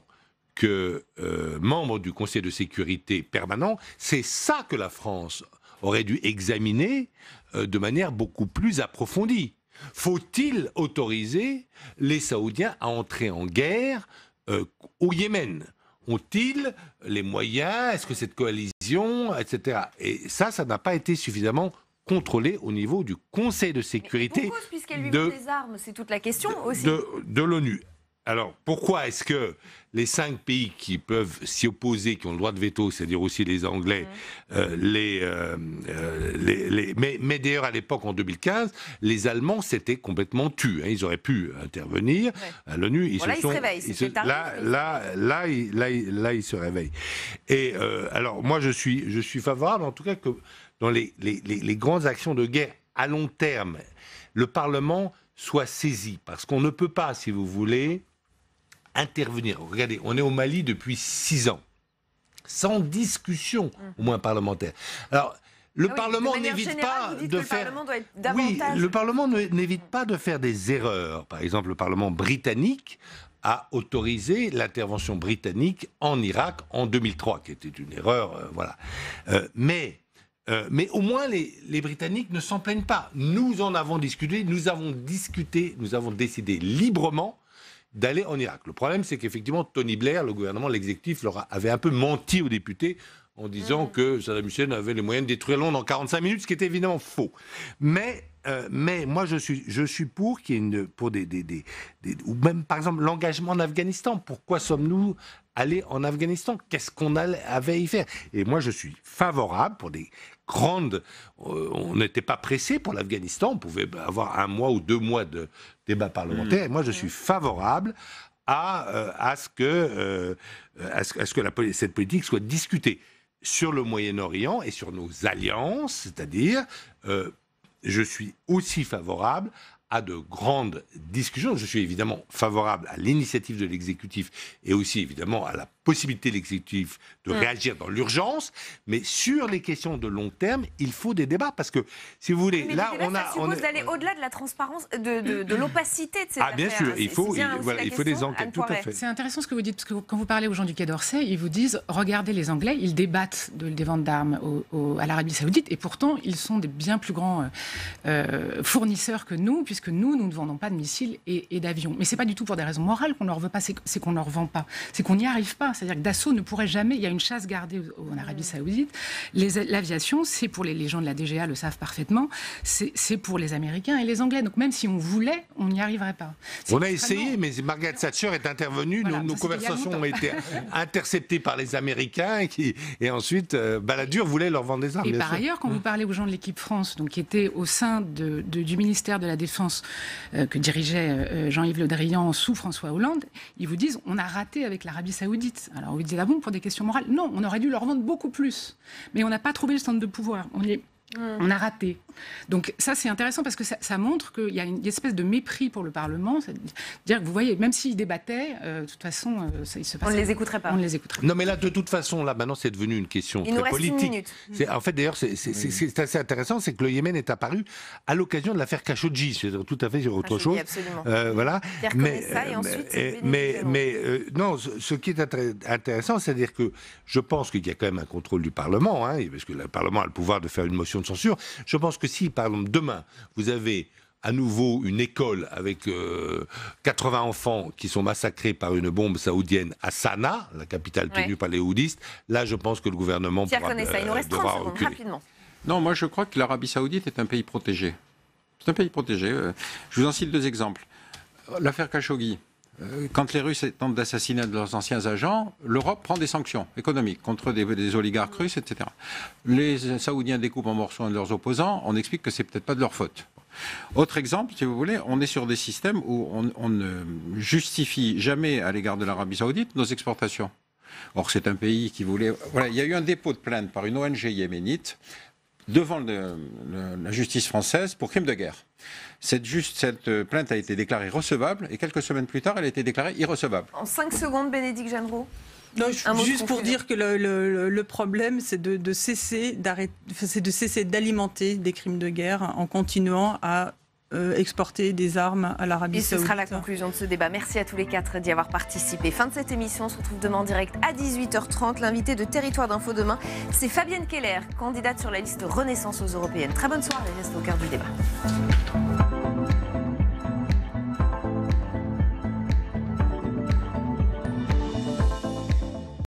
que euh, membre du Conseil de sécurité permanent, c'est ça que la France aurait dû examiner euh, de manière beaucoup plus approfondie. Faut-il autoriser les Saoudiens à entrer en guerre euh, au Yémen? Ont-ils les moyens? Est-ce que cette coalition, et cetera. Et ça, ça n'a pas été suffisamment contrôlé au niveau du Conseil de sécurité puisqu'elle lui de, vend des armes, c'est toute la question aussi. de, de l'ONU. Alors, pourquoi est-ce que les cinq pays qui peuvent s'y opposer, qui ont le droit de veto, c'est-à-dire aussi les Anglais, mmh. euh, les, euh, les, les... Mais, mais d'ailleurs, à l'époque, en deux mille quinze, les Allemands s'étaient complètement tus. Hein, ils auraient pu intervenir ouais. à l'ONU. Ils bon, se là, sont... ils se réveillent. Ils se... Là, là, là, là, ils, là, ils, là, ils se réveillent. Et euh, alors, moi, je suis, je suis favorable, en tout cas, que dans les, les, les, les grandes actions de guerre à long terme, le Parlement soit saisi. Parce qu'on ne peut pas, si vous voulez, intervenir. Regardez, on est au Mali depuis six ans, sans discussion, mmh. au moins parlementaire. Alors, le ah oui, Parlement n'évite pas de faire. Oui, le Parlement n'évite pas de faire des erreurs. Par exemple, le Parlement britannique a autorisé l'intervention britannique en Irak en deux mille trois, qui était une erreur, euh, voilà. Euh, mais Euh, mais au moins, les, les Britanniques ne s'en plaignent pas. Nous en avons discuté, nous avons discuté, nous avons décidé librement d'aller en Irak. Le problème, c'est qu'effectivement, Tony Blair, le gouvernement, l'exécutif, leur avait un peu menti aux députés en disant mmh. que Saddam Hussein avait les moyens de détruire Londres en quarante-cinq minutes, ce qui était évidemment faux. Mais, euh, mais moi, je suis, je suis pour qu'il y ait une... Pour des, des, des, des, ou même, par exemple, l'engagement en Afghanistan. Pourquoi sommes-nous allés en Afghanistan? Qu'est-ce qu'on avait à y faire? Et moi, je suis favorable pour des grandes... Euh, on n'était pas pressé pour l'Afghanistan. On pouvait avoir un mois ou deux mois de débat parlementaire. Mmh. Et moi, je suis favorable à, euh, à ce que, euh, à ce, à ce que la, cette politique soit discutée sur le Moyen-Orient et sur nos alliances, c'est-à-dire, euh, je suis aussi favorable à de grandes discussions. Je suis évidemment favorable à l'initiative de l'exécutif et aussi évidemment à la possibilité de l'exécutif de mmh. réagir dans l'urgence, mais sur les questions de long terme, il faut des débats parce que, si vous voulez, mais là débats, on a... Ça suppose on est... d'aller au-delà de la transparence, de, de, de l'opacité de cette ah, bien affaire. sûr, il faut, il, voilà, il faut des enquêtes, tout à fait. C'est intéressant ce que vous dites, parce que quand vous parlez aux gens du Quai d'Orsay, ils vous disent, regardez les Anglais, ils débattent de, des ventes d'armes au, au, à l'Arabie Saoudite, et pourtant, ils sont des bien plus grands euh, fournisseurs que nous, puisque nous, nous ne vendons pas de missiles et, et d'avions. Mais c'est pas du tout pour des raisons morales qu'on leur veut pas, c'est, c'est qu'on leur vend pas. C'est qu'on n'y arrive pas. C'est-à-dire que Dassault ne pourrait jamais, il y a une chasse gardée en Arabie Saoudite. Les, l'aviation, c'est pour les, les gens de la D G A le savent parfaitement, c'est, c'est pour les Américains et les Anglais. Donc même si on voulait, on n'y arriverait pas. C'est on a essayé, mais Margaret Thatcher est intervenue, voilà, nos, nos conversations ont été interceptées par les Américains et, qui, et ensuite euh, Balladur voulait leur vendre des armes. Et par sûr. ailleurs, quand vous parlez aux gens de l'équipe France, donc, qui était au sein de, de, du ministère de la Défense euh, que dirigeait euh, Jean-Yves Le Drian sous François Hollande, ils vous disent on a raté avec l'Arabie Saoudite. Alors vous dites ah bon, pour des questions morales? Non, on aurait dû leur vendre beaucoup plus. Mais on n'a pas trouvé le centre de pouvoir. On est... On a raté. Donc ça, c'est intéressant parce que ça, ça montre qu'il y a une espèce de mépris pour le Parlement. C'est-à-dire que vous voyez, même s'ils débattaient, euh, de toute façon, euh, ça, il se passe. On ne les écouterait pas. On ne les écouterait pas. Non, mais là, de toute façon, là, maintenant, c'est devenu une question il très politique. C'est, en fait, d'ailleurs, c'est, c'est, c'est, c'est assez intéressant, c'est que le Yémen est apparu à l'occasion de l'affaire Khashoggi. C'est tout à fait sur autre Khashoggi, chose. Absolument. Euh, voilà. Mais, ça et ensuite, mais, mais, mais euh, non, ce, ce qui est intéressant, c'est-à-dire que je pense qu'il y a quand même un contrôle du Parlement, hein, parce que le Parlement a le pouvoir de faire une motion de censure. Je pense que si, par exemple, demain, vous avez à nouveau une école avec euh, quatre-vingts enfants qui sont massacrés par une bombe saoudienne à Sanaa, la capitale tenue ouais. par les houdistes, là, je pense que le gouvernement Pierre pourra, ça, il nous reste devra trente secondes, reculer. Rapidement. Non, moi, je crois que l'Arabie Saoudite est un pays protégé. C'est un pays protégé. Je vous en cite deux exemples. L'affaire Khashoggi. Quand les Russes tentent d'assassiner de leurs anciens agents, l'Europe prend des sanctions économiques contre des, des oligarques russes, et cetera. Les Saoudiens découpent en morceaux un de leurs opposants, on explique que c'est peut-être pas de leur faute. Autre exemple, si vous voulez, on est sur des systèmes où on, on ne justifie jamais à l'égard de l'Arabie Saoudite nos exportations. Or, c'est un pays qui voulait... Voilà, il y a eu un dépôt de plainte par une O N G yéménite devant le, le, la justice française pour crime de guerre. Cette, juste, cette plainte a été déclarée recevable et quelques semaines plus tard, elle a été déclarée irrecevable. En cinq secondes, Bénédicte Jeanneroux. Non, juste pour dire que le, le, le problème, c'est de, de cesser c'est de cesser d'alimenter des crimes de guerre en continuant à euh, exporter des armes à l'Arabie Saoudite. Et ce sera la conclusion de ce débat. Merci à tous les quatre d'y avoir participé. Fin de cette émission, on se retrouve demain en direct à dix-huit heures trente. L'invité de Territoire d'Info demain, c'est Fabienne Keller, candidate sur la liste Renaissance aux Européennes. Très bonne soirée, restez au cœur du débat.